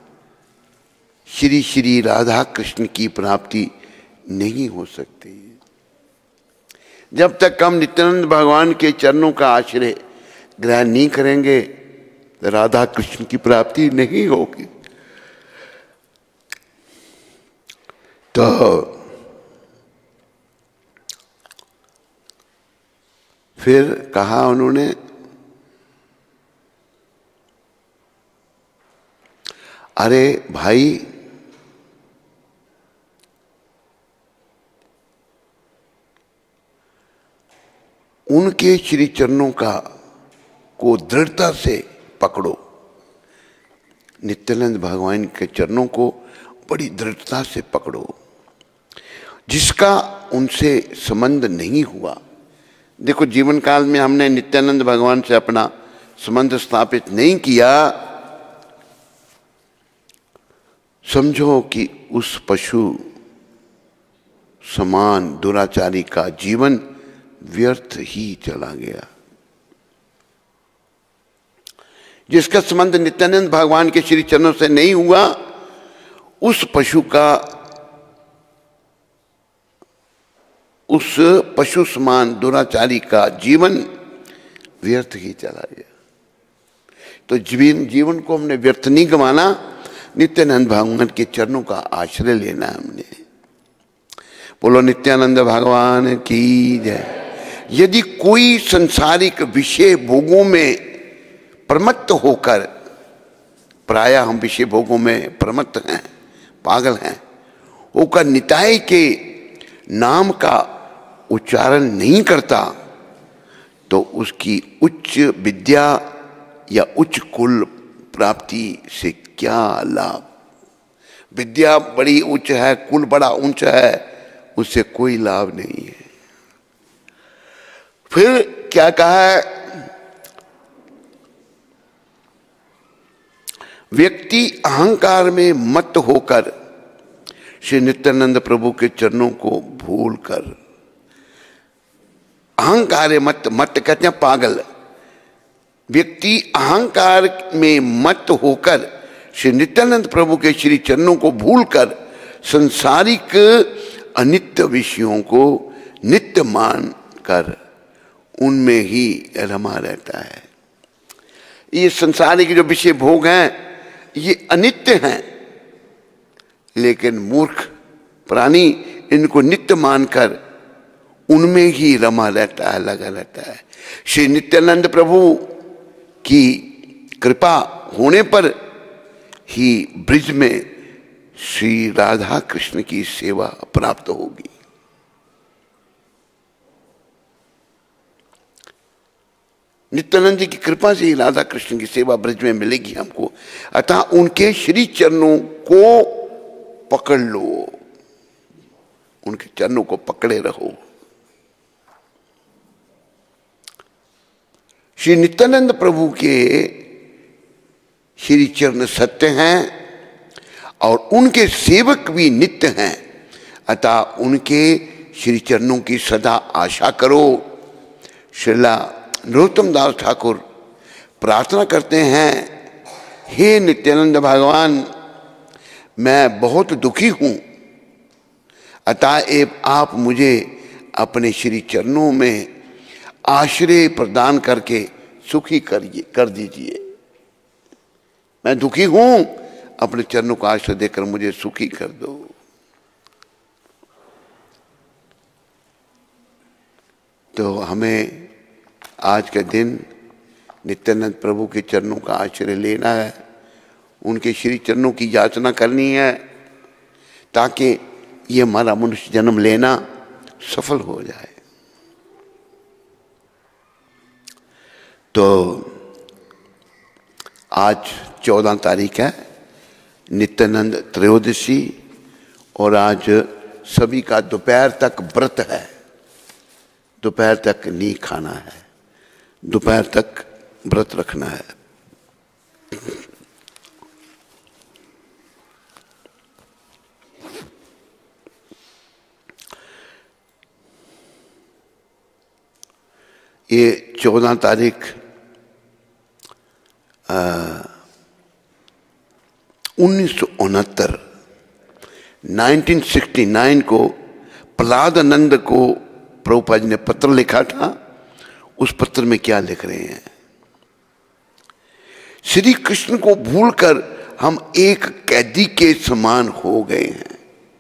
श्री श्री राधा कृष्ण की प्राप्ति नहीं हो सकती। जब तक हम नित्यानंद भगवान के चरणों का आश्रय ग्रहण नहीं करेंगे तो राधा कृष्ण की प्राप्ति नहीं होगी। तो फिर कहा उन्होंने, अरे भाई उनके श्री चरणों का को दृढ़ता से पकड़ो। नित्यानंद भगवान के चरणों को बड़ी दृढ़ता से पकड़ो। जिसका उनसे संबंध नहीं हुआ, देखो जीवन काल में हमने नित्यानंद भगवान से अपना संबंध स्थापित नहीं किया, समझो कि उस पशु समान दुराचारी का जीवन व्यर्थ ही चला गया। जिसका संबंध नित्यानंद भगवान के श्री चरणों से नहीं हुआ, उस पशु समान दुराचारी का जीवन व्यर्थ ही चला गया। तो जीवन को हमने व्यर्थ नहीं गंवाना, नित्यानंद भगवान के चरणों का आश्रय लेना हमने। बोलो नित्यानंद भगवान की जय। यदि कोई संसारिक विषय भोगों में प्रमत्त होकर, प्रायः हम विषय भोगों में प्रमत्त हैं, पागल हैं, होकर निताय के नाम का उच्चारण नहीं करता, तो उसकी उच्च विद्या या उच्च कुल प्राप्ति से क्या लाभ। विद्या बड़ी उच्च है, कुल बड़ा ऊंच है, उससे कोई लाभ नहीं है। फिर क्या कहा है, व्यक्ति अहंकार में मत होकर श्री नित्यानंद प्रभु के चरणों को भूलकर, अहंकार मत कहते हैं पागल। व्यक्ति अहंकार में मत होकर श्री नित्यानंद प्रभु के श्री चरणों को भूलकर संसारिक अनित्य विषयों को नित्य मान कर उनमें ही रमा रहता है। ये संसारिक जो विषय भोग हैं ये अनित्य हैं, लेकिन मूर्ख प्राणी इनको नित्य मानकर उनमें ही रमा रहता है, लगा रहता है। श्री नित्यानंद प्रभु की कृपा होने पर ही ब्रिज में श्री राधा कृष्ण की सेवा प्राप्त होगी। नित्यानंद जी की कृपा से ही राधा कृष्ण की सेवा ब्रज में मिलेगी हमको। अतः उनके श्री चरणों को पकड़ लो। उनके चरणों को पकड़े रहो। श्री नित्यानंद प्रभु के श्री चरण सत्य हैं और उनके सेवक भी नित्य हैं, अतः उनके श्री चरणों की सदा आशा करो। श्रीला नरोत्तम दास ठाकुर प्रार्थना करते हैं, हे नित्यानंद भगवान, मैं बहुत दुखी हूं, अतएव आप मुझे अपने श्री चरणों में आश्रय प्रदान करके सुखी कर दीजिए। मैं दुखी हूं, अपने चरणों को आश्रय देकर मुझे सुखी कर दो। तो हमें आज के दिन नित्यानंद प्रभु के चरणों का आश्रय लेना है, उनके श्री चरणों की याचना करनी है, ताकि ये हमारा मनुष्य जन्म लेना सफल हो जाए। तो आज 14 तारीख है, नित्यानंद त्रयोदशी, और आज सभी का दोपहर तक व्रत है। दोपहर तक नहीं खाना है, दोपहर तक व्रत रखना है। ये 14 तारीख 1969 को प्रहलादानंद को प्रभुपाद जी ने पत्र लिखा था। उस पत्र में क्या लिख रहे हैं? श्री कृष्ण को भूलकर हम एक कैदी के समान हो गए हैं,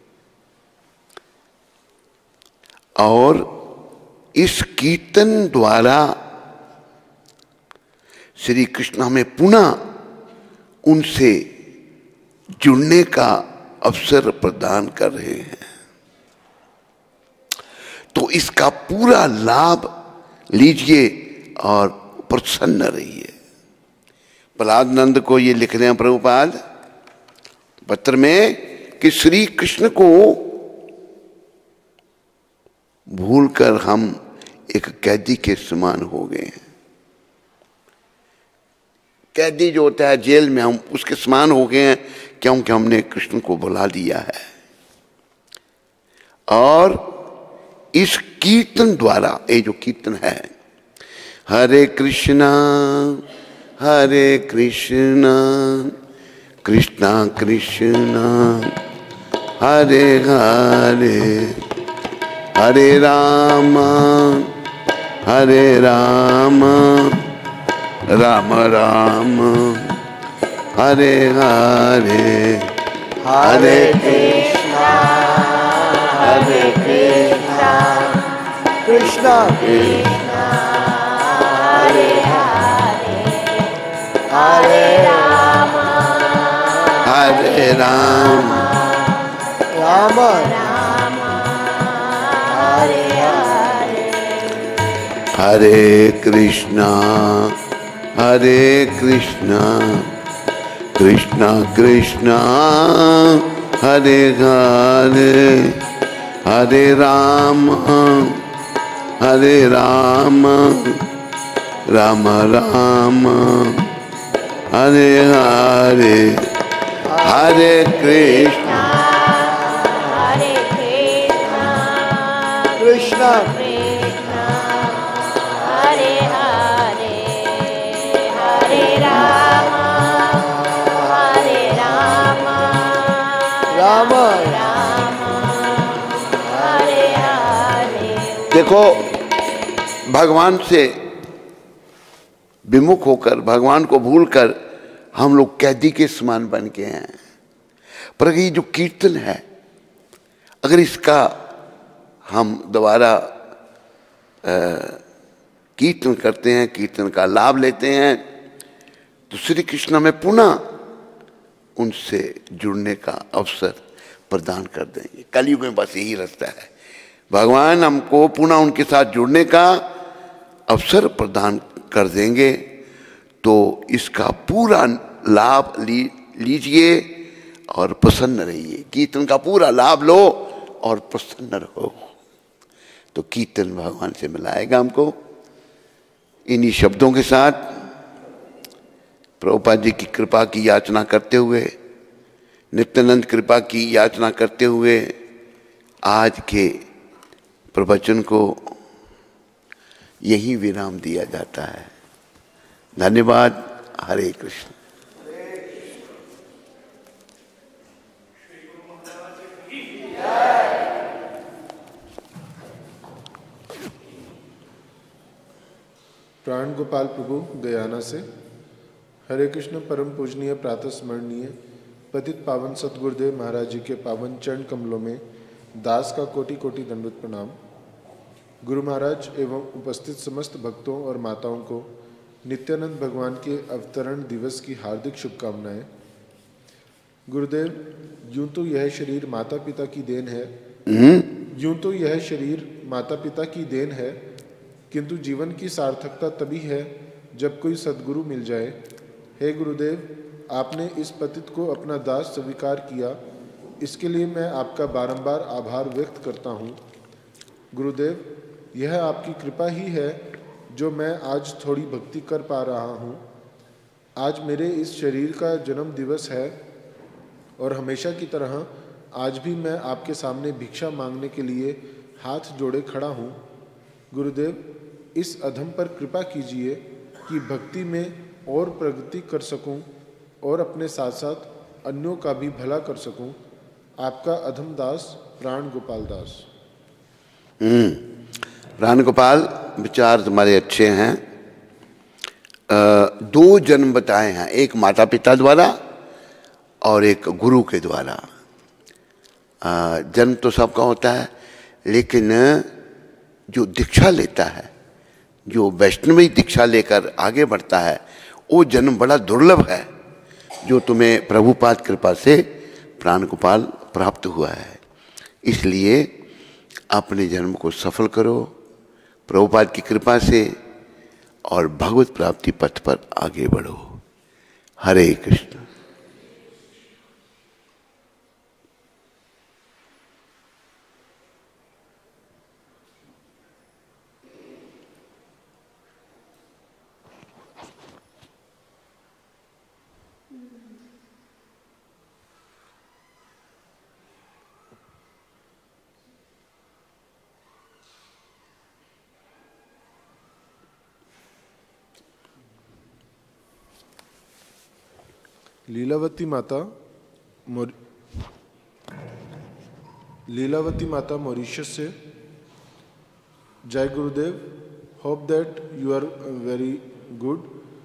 और इस कीर्तन द्वारा श्री कृष्ण हमें पुनः उनसे जुड़ने का अवसर प्रदान कर रहे हैं। तो इसका पूरा लाभ लीजिए और प्रसन्न रहिए। प्रहलादानंद को ये लिख रहे हैं प्रभुपाद पत्र में कि श्री कृष्ण को भूलकर हम एक कैदी के समान हो गए हैं। कैदी जो होता है जेल में, हम उसके समान हो गए हैं क्योंकि हमने कृष्ण को भुला दिया है। और इस कीर्तन द्वारा, ये जो कीर्तन है, हरे कृष्णा कृष्णा कृष्णा हरे हरे, हरे राम राम राम हरे हरे, हरे कृष्णा कृष्णा कृष्णा हरे हरे, हरे राम राम राम हरे हरे, हरे कृष्णा कृष्णा कृष्णा हरे हरे, हरे राम राम राम हरे हरे, हरे कृष्णा कृष्णा कृष्णा हरे हरे, हरे राम राम हरे हरे। देखो, भगवान से विमुख होकर, भगवान को भूलकर हम लोग कैदी के समान बन के हैं। पर ये जो कीर्तन है, अगर इसका हम दोबारा कीर्तन करते हैं, कीर्तन का लाभ लेते हैं, तो श्री कृष्ण में पुनः उनसे जुड़ने का अवसर प्रदान कर देंगे। कलयुग में बस यही रास्ता है, भगवान हमको पुनः उनके साथ जुड़ने का अवसर प्रदान कर देंगे। तो इसका पूरा लाभ लीजिए और प्रसन्न रहिए। कीर्तन का पूरा लाभ लो और प्रसन्न रहो। तो कीर्तन भगवान से मिलाएगा हमको। इन्हीं शब्दों के साथ प्रभुपाद जी की कृपा की याचना करते हुए, नित्यानंद कृपा की याचना करते हुए आज के प्रवचन को यही विराम दिया जाता है। धन्यवाद। हरे कृष्ण। प्राण गोपाल प्रभु गयाना से। हरे कृष्ण। परम पूजनीय प्रातः स्मरणीय पतित पावन सतगुरुदेव महाराज जी के पावन चरण कमलों में दास का कोटि कोटि दंडवत प्रणाम। गुरु महाराज एवं उपस्थित समस्त भक्तों और माताओं को नित्यानंद भगवान के अवतरण दिवस की हार्दिक शुभकामनाएं। गुरुदेव, यूं तो यह शरीर माता पिता की देन है, यूं तो यह शरीर माता पिता की देन है, किंतु जीवन की सार्थकता तभी है जब कोई सद्गुरु मिल जाए। हे गुरुदेव, आपने इस पतित को अपना दास स्वीकार किया, इसके लिए मैं आपका बारंबार आभार व्यक्त करता हूँ। गुरुदेव, यह आपकी कृपा ही है जो मैं आज थोड़ी भक्ति कर पा रहा हूँ। आज मेरे इस शरीर का जन्म दिवस है और हमेशा की तरह आज भी मैं आपके सामने भिक्षा मांगने के लिए हाथ जोड़े खड़ा हूँ। गुरुदेव, इस अधम पर कृपा कीजिए कि भक्ति में और प्रगति कर सकूं और अपने साथ साथ अन्यों का भी भला कर सकूं। आपका अधम दास प्राण गोपाल दास। प्राण गोपाल, विचार तुम्हारे अच्छे हैं। दो जन्म बताए हैं, एक माता पिता द्वारा और एक गुरु के द्वारा। जन्म तो सबका होता है, लेकिन जो दीक्षा लेता है, जो वैष्णवी दीक्षा लेकर आगे बढ़ता है, वो जन्म बड़ा दुर्लभ है, जो तुम्हें प्रभुपाद कृपा से प्राण गोपाल प्राप्त हुआ है। इसलिए अपने जन्म को सफल करो प्रभुपाद की कृपा से और भगवत प्राप्ति पथ पर आगे बढ़ो। हरे कृष्ण। लीलावती माता मॉरिशस से। जय गुरुदेव, hope that you are very good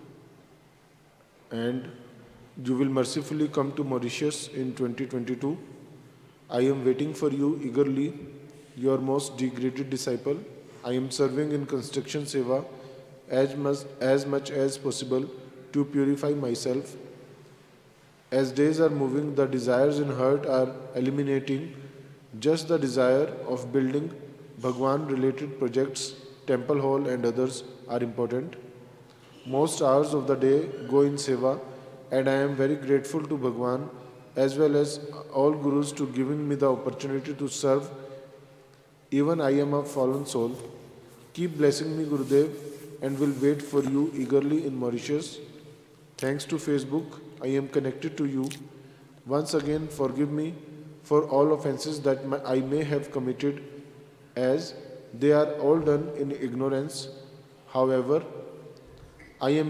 and you will mercifully come to Mauritius in 2022. I am waiting for you eagerly, your most degraded disciple. I am serving in construction seva as much as possible to purify myself. As days are moving, the desires in heart are eliminating. Just the desire of building Bhagwan-related projects, temple hall and others are important. Most hours of the day go in seva, and I am very grateful to Bhagwan as well as all gurus to giving me the opportunity to serve. Even I am a fallen soul. Keep blessing me, Gurudev, and will wait for you eagerly in Mauritius. Thanks to Facebook, I am connected to you. Once again, forgive me for all offenses that I may have committed, as they are all done in ignorance. However, I am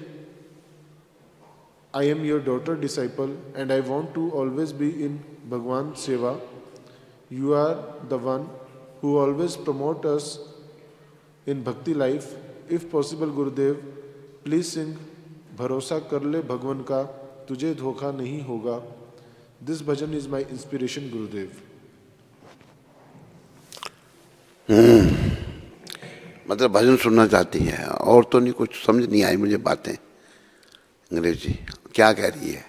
your daughter disciple, and I want to always be in Bhagwan Seva. You are the one who always promote us in bhakti life. If possible, Gurudev, please sing भरोसा कर ले भगवान का, तुझे धोखा नहीं होगा. This bhajan is my inspiration, Gurudev. मतलब भजन सुनना चाहती है, और तो नहीं, कुछ समझ नहीं आई मुझे बातें अंग्रेजी क्या कह रही है.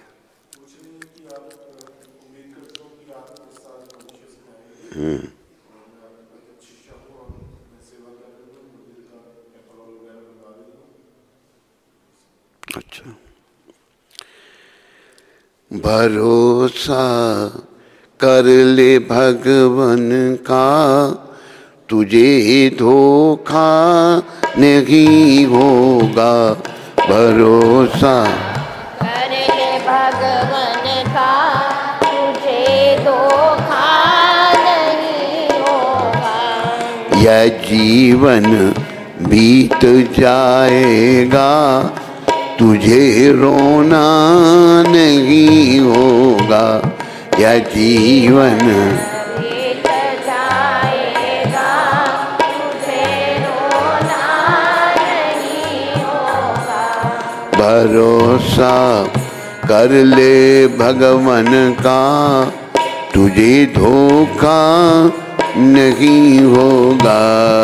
अच्छा, भरोसा कर ले भगवन का तुझे धोखा नहीं होगा भरोसा। कर ले भगवन का तुझे धोखा नहीं होगा। यह जीवन बीत जाएगा तुझे रोना नहीं होगा। यह जीवन बीत जाएगा तुझे रोना नहीं होगा। भरोसा कर ले भगवन का तुझे धोखा नहीं होगा।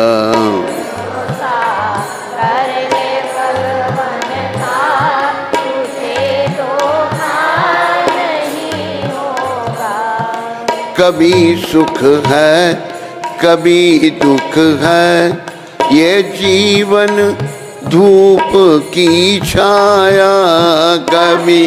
कर ले भगवन का तुझे धोखा नहीं होगा। कभी सुख है कभी दुख है ये जीवन धूप की छाया। कभी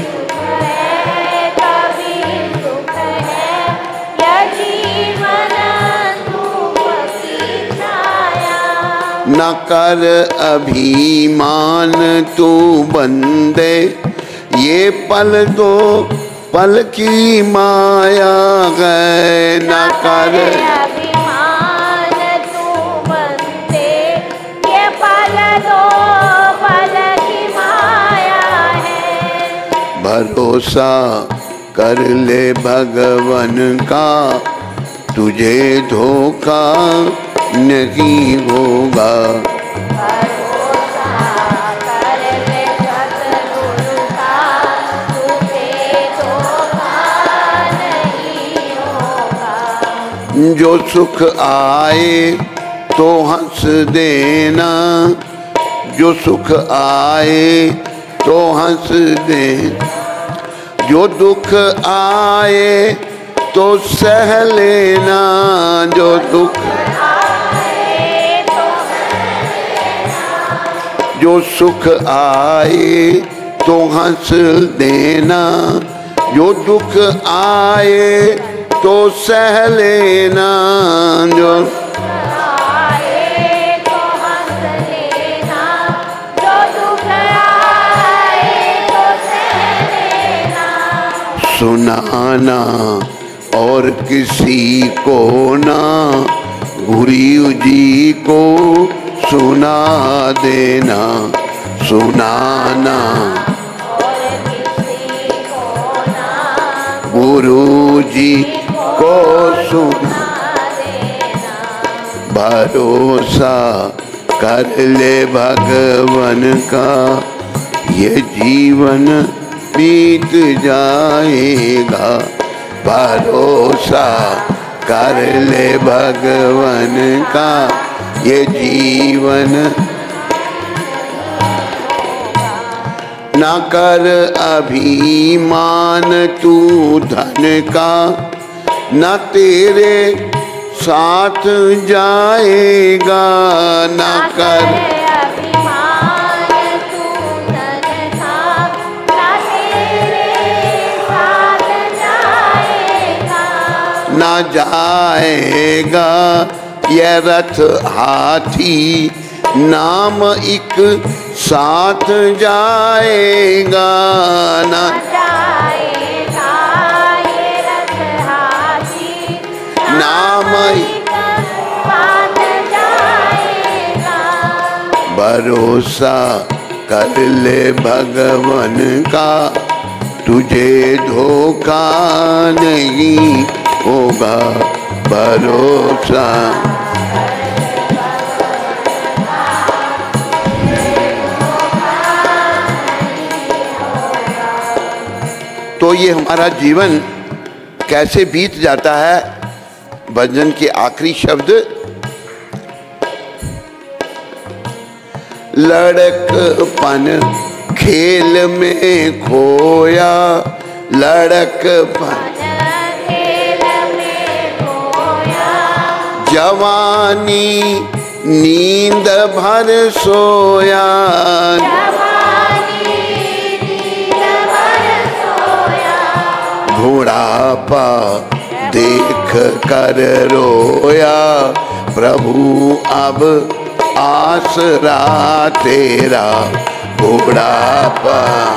न कर अभिमान तू बंदे ये पल दो पल की माया है। न कर अभिमान तू बंदे ये पल दो पल की माया है। भरोसा कर ले भगवन का तुझे धोखा नहीं होगा। भरोसा कर ले सतगुरु का तुझे धोखा नहीं होगा। जो सुख आए तो हंस देना जो सुख आए तो हंस दे। जो दुख आए तो सह लेना जो दुख जो सुख आए तो हंस देना। जो दुख आए तो सह लेना। जो आए तो हंस लेना। जो दुख आए तो सह लेना। सुनाना और किसी को ना गुरु जी को सुना देना। सुनाना और किसी को ना गुरु जी को सुना देना। भरोसा कर ले भगवन का ये जीवन बीत जाएगा। भरोसा कर ले भगवन का ये जीवन। न कर अभिमान तू धन का न तेरे साथ जाएगा। न कर अभिमान तू धन का ना तेरे साथ जाएगा। न जाएगा ये रथ हाथी नाम एक साथ जाएगा। न जाएगा ये रथ हाथी नाम एक साथ जाएगा। भरोसा कर ले भगवन का तुझे धोखा नहीं होगा। भरोसा तो ये हमारा जीवन कैसे बीत जाता है। भजन के आखिरी शब्द लड़कपन खेल में खोया। लड़कपन खेल में खोया। जवानी नींद भर सोया। जवानी नींद भर सोया। बुढ़ापा देख कर रोया प्रभु अब आसरा तेरा बुढ़ापा।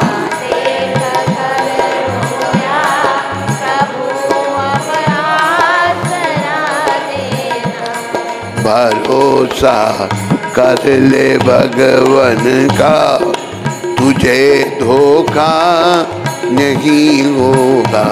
भरोसा कर ले भगवन का तुझे धोखा नहीं होगा।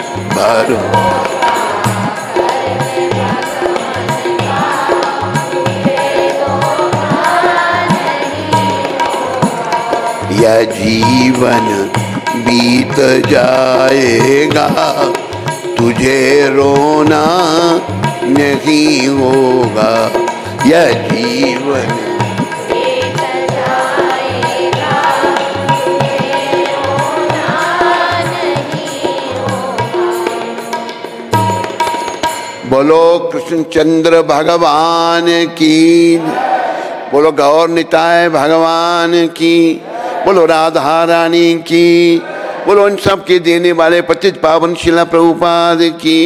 यह जीवन बीत जाएगा तुझे रोना नहीं होगा। यह जीवन बीत जाएगा तुझे रोना नहीं होगा। बोलो कृष्णचंद्र भगवान की, बोलो गौर निताय भगवान की, बोलो राधा रानी की, बोलो इन सब के देने वाले पतित पावन शिला प्रभुपाद की।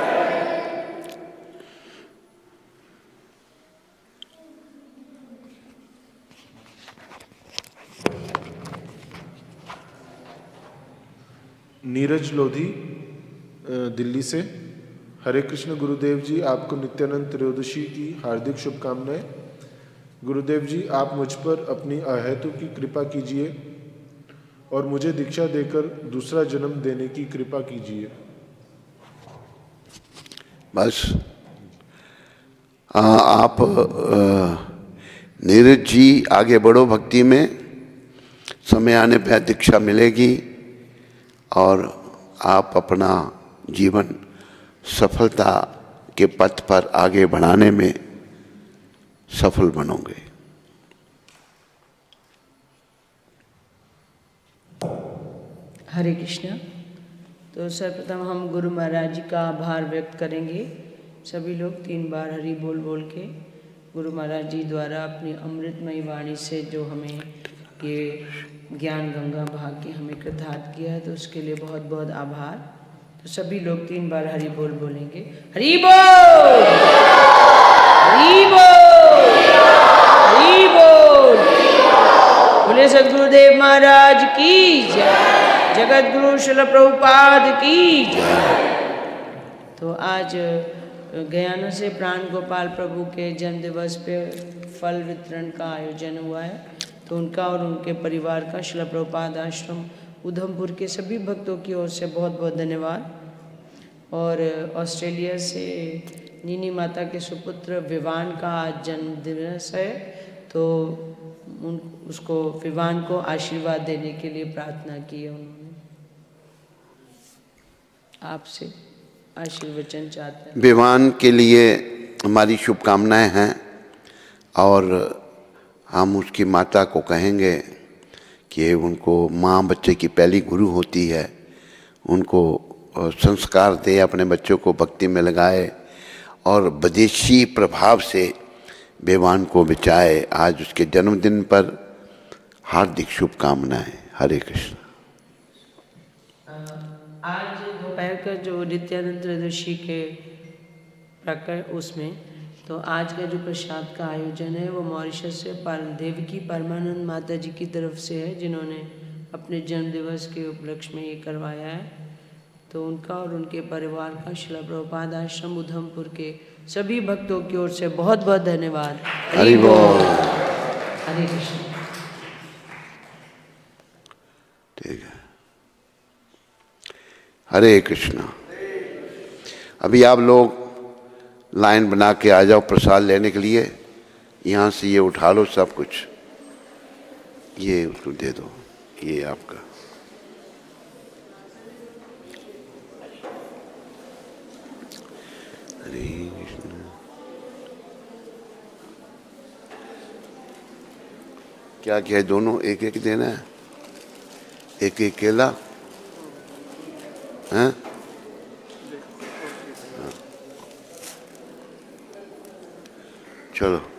नीरज लोधी दिल्ली से। हरे कृष्ण गुरुदेव जी, आपको नित्यानंद त्रयोदशी की हार्दिक शुभकामनाएं। गुरुदेव जी, आप मुझ पर अपनी अहेतु की कृपा कीजिए और मुझे दीक्षा देकर दूसरा जन्म देने की कृपा कीजिए। बस आप नीरज जी आगे बढ़ो भक्ति में, समय आने पर दीक्षा मिलेगी और आप अपना जीवन सफलता के पथ पर आगे बढ़ाने में सफल बनोगे। हरे कृष्ण। तो सर्वप्रथम हम गुरु महाराज जी का आभार व्यक्त करेंगे। सभी लोग 3 बार हरि बोल बोल के गुरु महाराज जी द्वारा अपनी अमृतमयी वाणी से जो हमें ये ज्ञान गंगा बहा के हमें कृतार्थ किया है, तो उसके लिए बहुत बहुत आभार। तो सभी लोग 3 बार हरि बोल बोलेंगे। हरि बोल, हरि बोल, हरि बोल। बोले सद्गुरुदेव महाराज की जय, जगत गुरु श्रील प्रभुपाद की जय। तो आज गयाना से प्राण गोपाल प्रभु के जन्म दिवस पे फल वितरण का आयोजन हुआ है। तो उनका और उनके परिवार का श्रील प्रभुपाद आश्रम उधमपुर के सभी भक्तों की ओर से बहुत बहुत धन्यवाद। और ऑस्ट्रेलिया से नीनी माता के सुपुत्र विवान का आज जन्म दिवस है, तो उसको विवान को आशीर्वाद देने के लिए प्रार्थना की है। उन्होंने आपसे आशीर्वचन चाहते हैं। विवान के लिए हमारी शुभकामनाएं हैं और हम उसकी माता को कहेंगे कि उनको माँ बच्चे की पहली गुरु होती है, उनको संस्कार दे, अपने बच्चों को भक्ति में लगाए और विदेशी प्रभाव से बेवान को बचाए। आज उसके जन्मदिन पर हार्दिक शुभकामनाएं। हरे कृष्ण। आज दोपहर का जो नित्यानंद त्रयोदशी के उसमें तो आज का जो प्रसाद का आयोजन है वो मॉरिशस से देवकी परमानंद माता जी की तरफ से है, जिन्होंने अपने जन्म दिवस के उपलक्ष्य में ये करवाया है। तो उनका और उनके परिवार का श्रील प्रभुपाद आश्रम उधमपुर के सभी भक्तों की ओर से बहुत बहुत धन्यवाद। हरि बोल। हरे कृष्ण। ठीक है। हरे कृष्णा। अभी आप लोग लाइन बना के आ जाओ प्रसाद लेने के लिए। यहाँ से ये उठा लो सब कुछ, ये उसको दे दो, ये आपका। हरे कृष्ण। क्या क्या है? दोनों एक एक देना है, एक एक केला है। चलो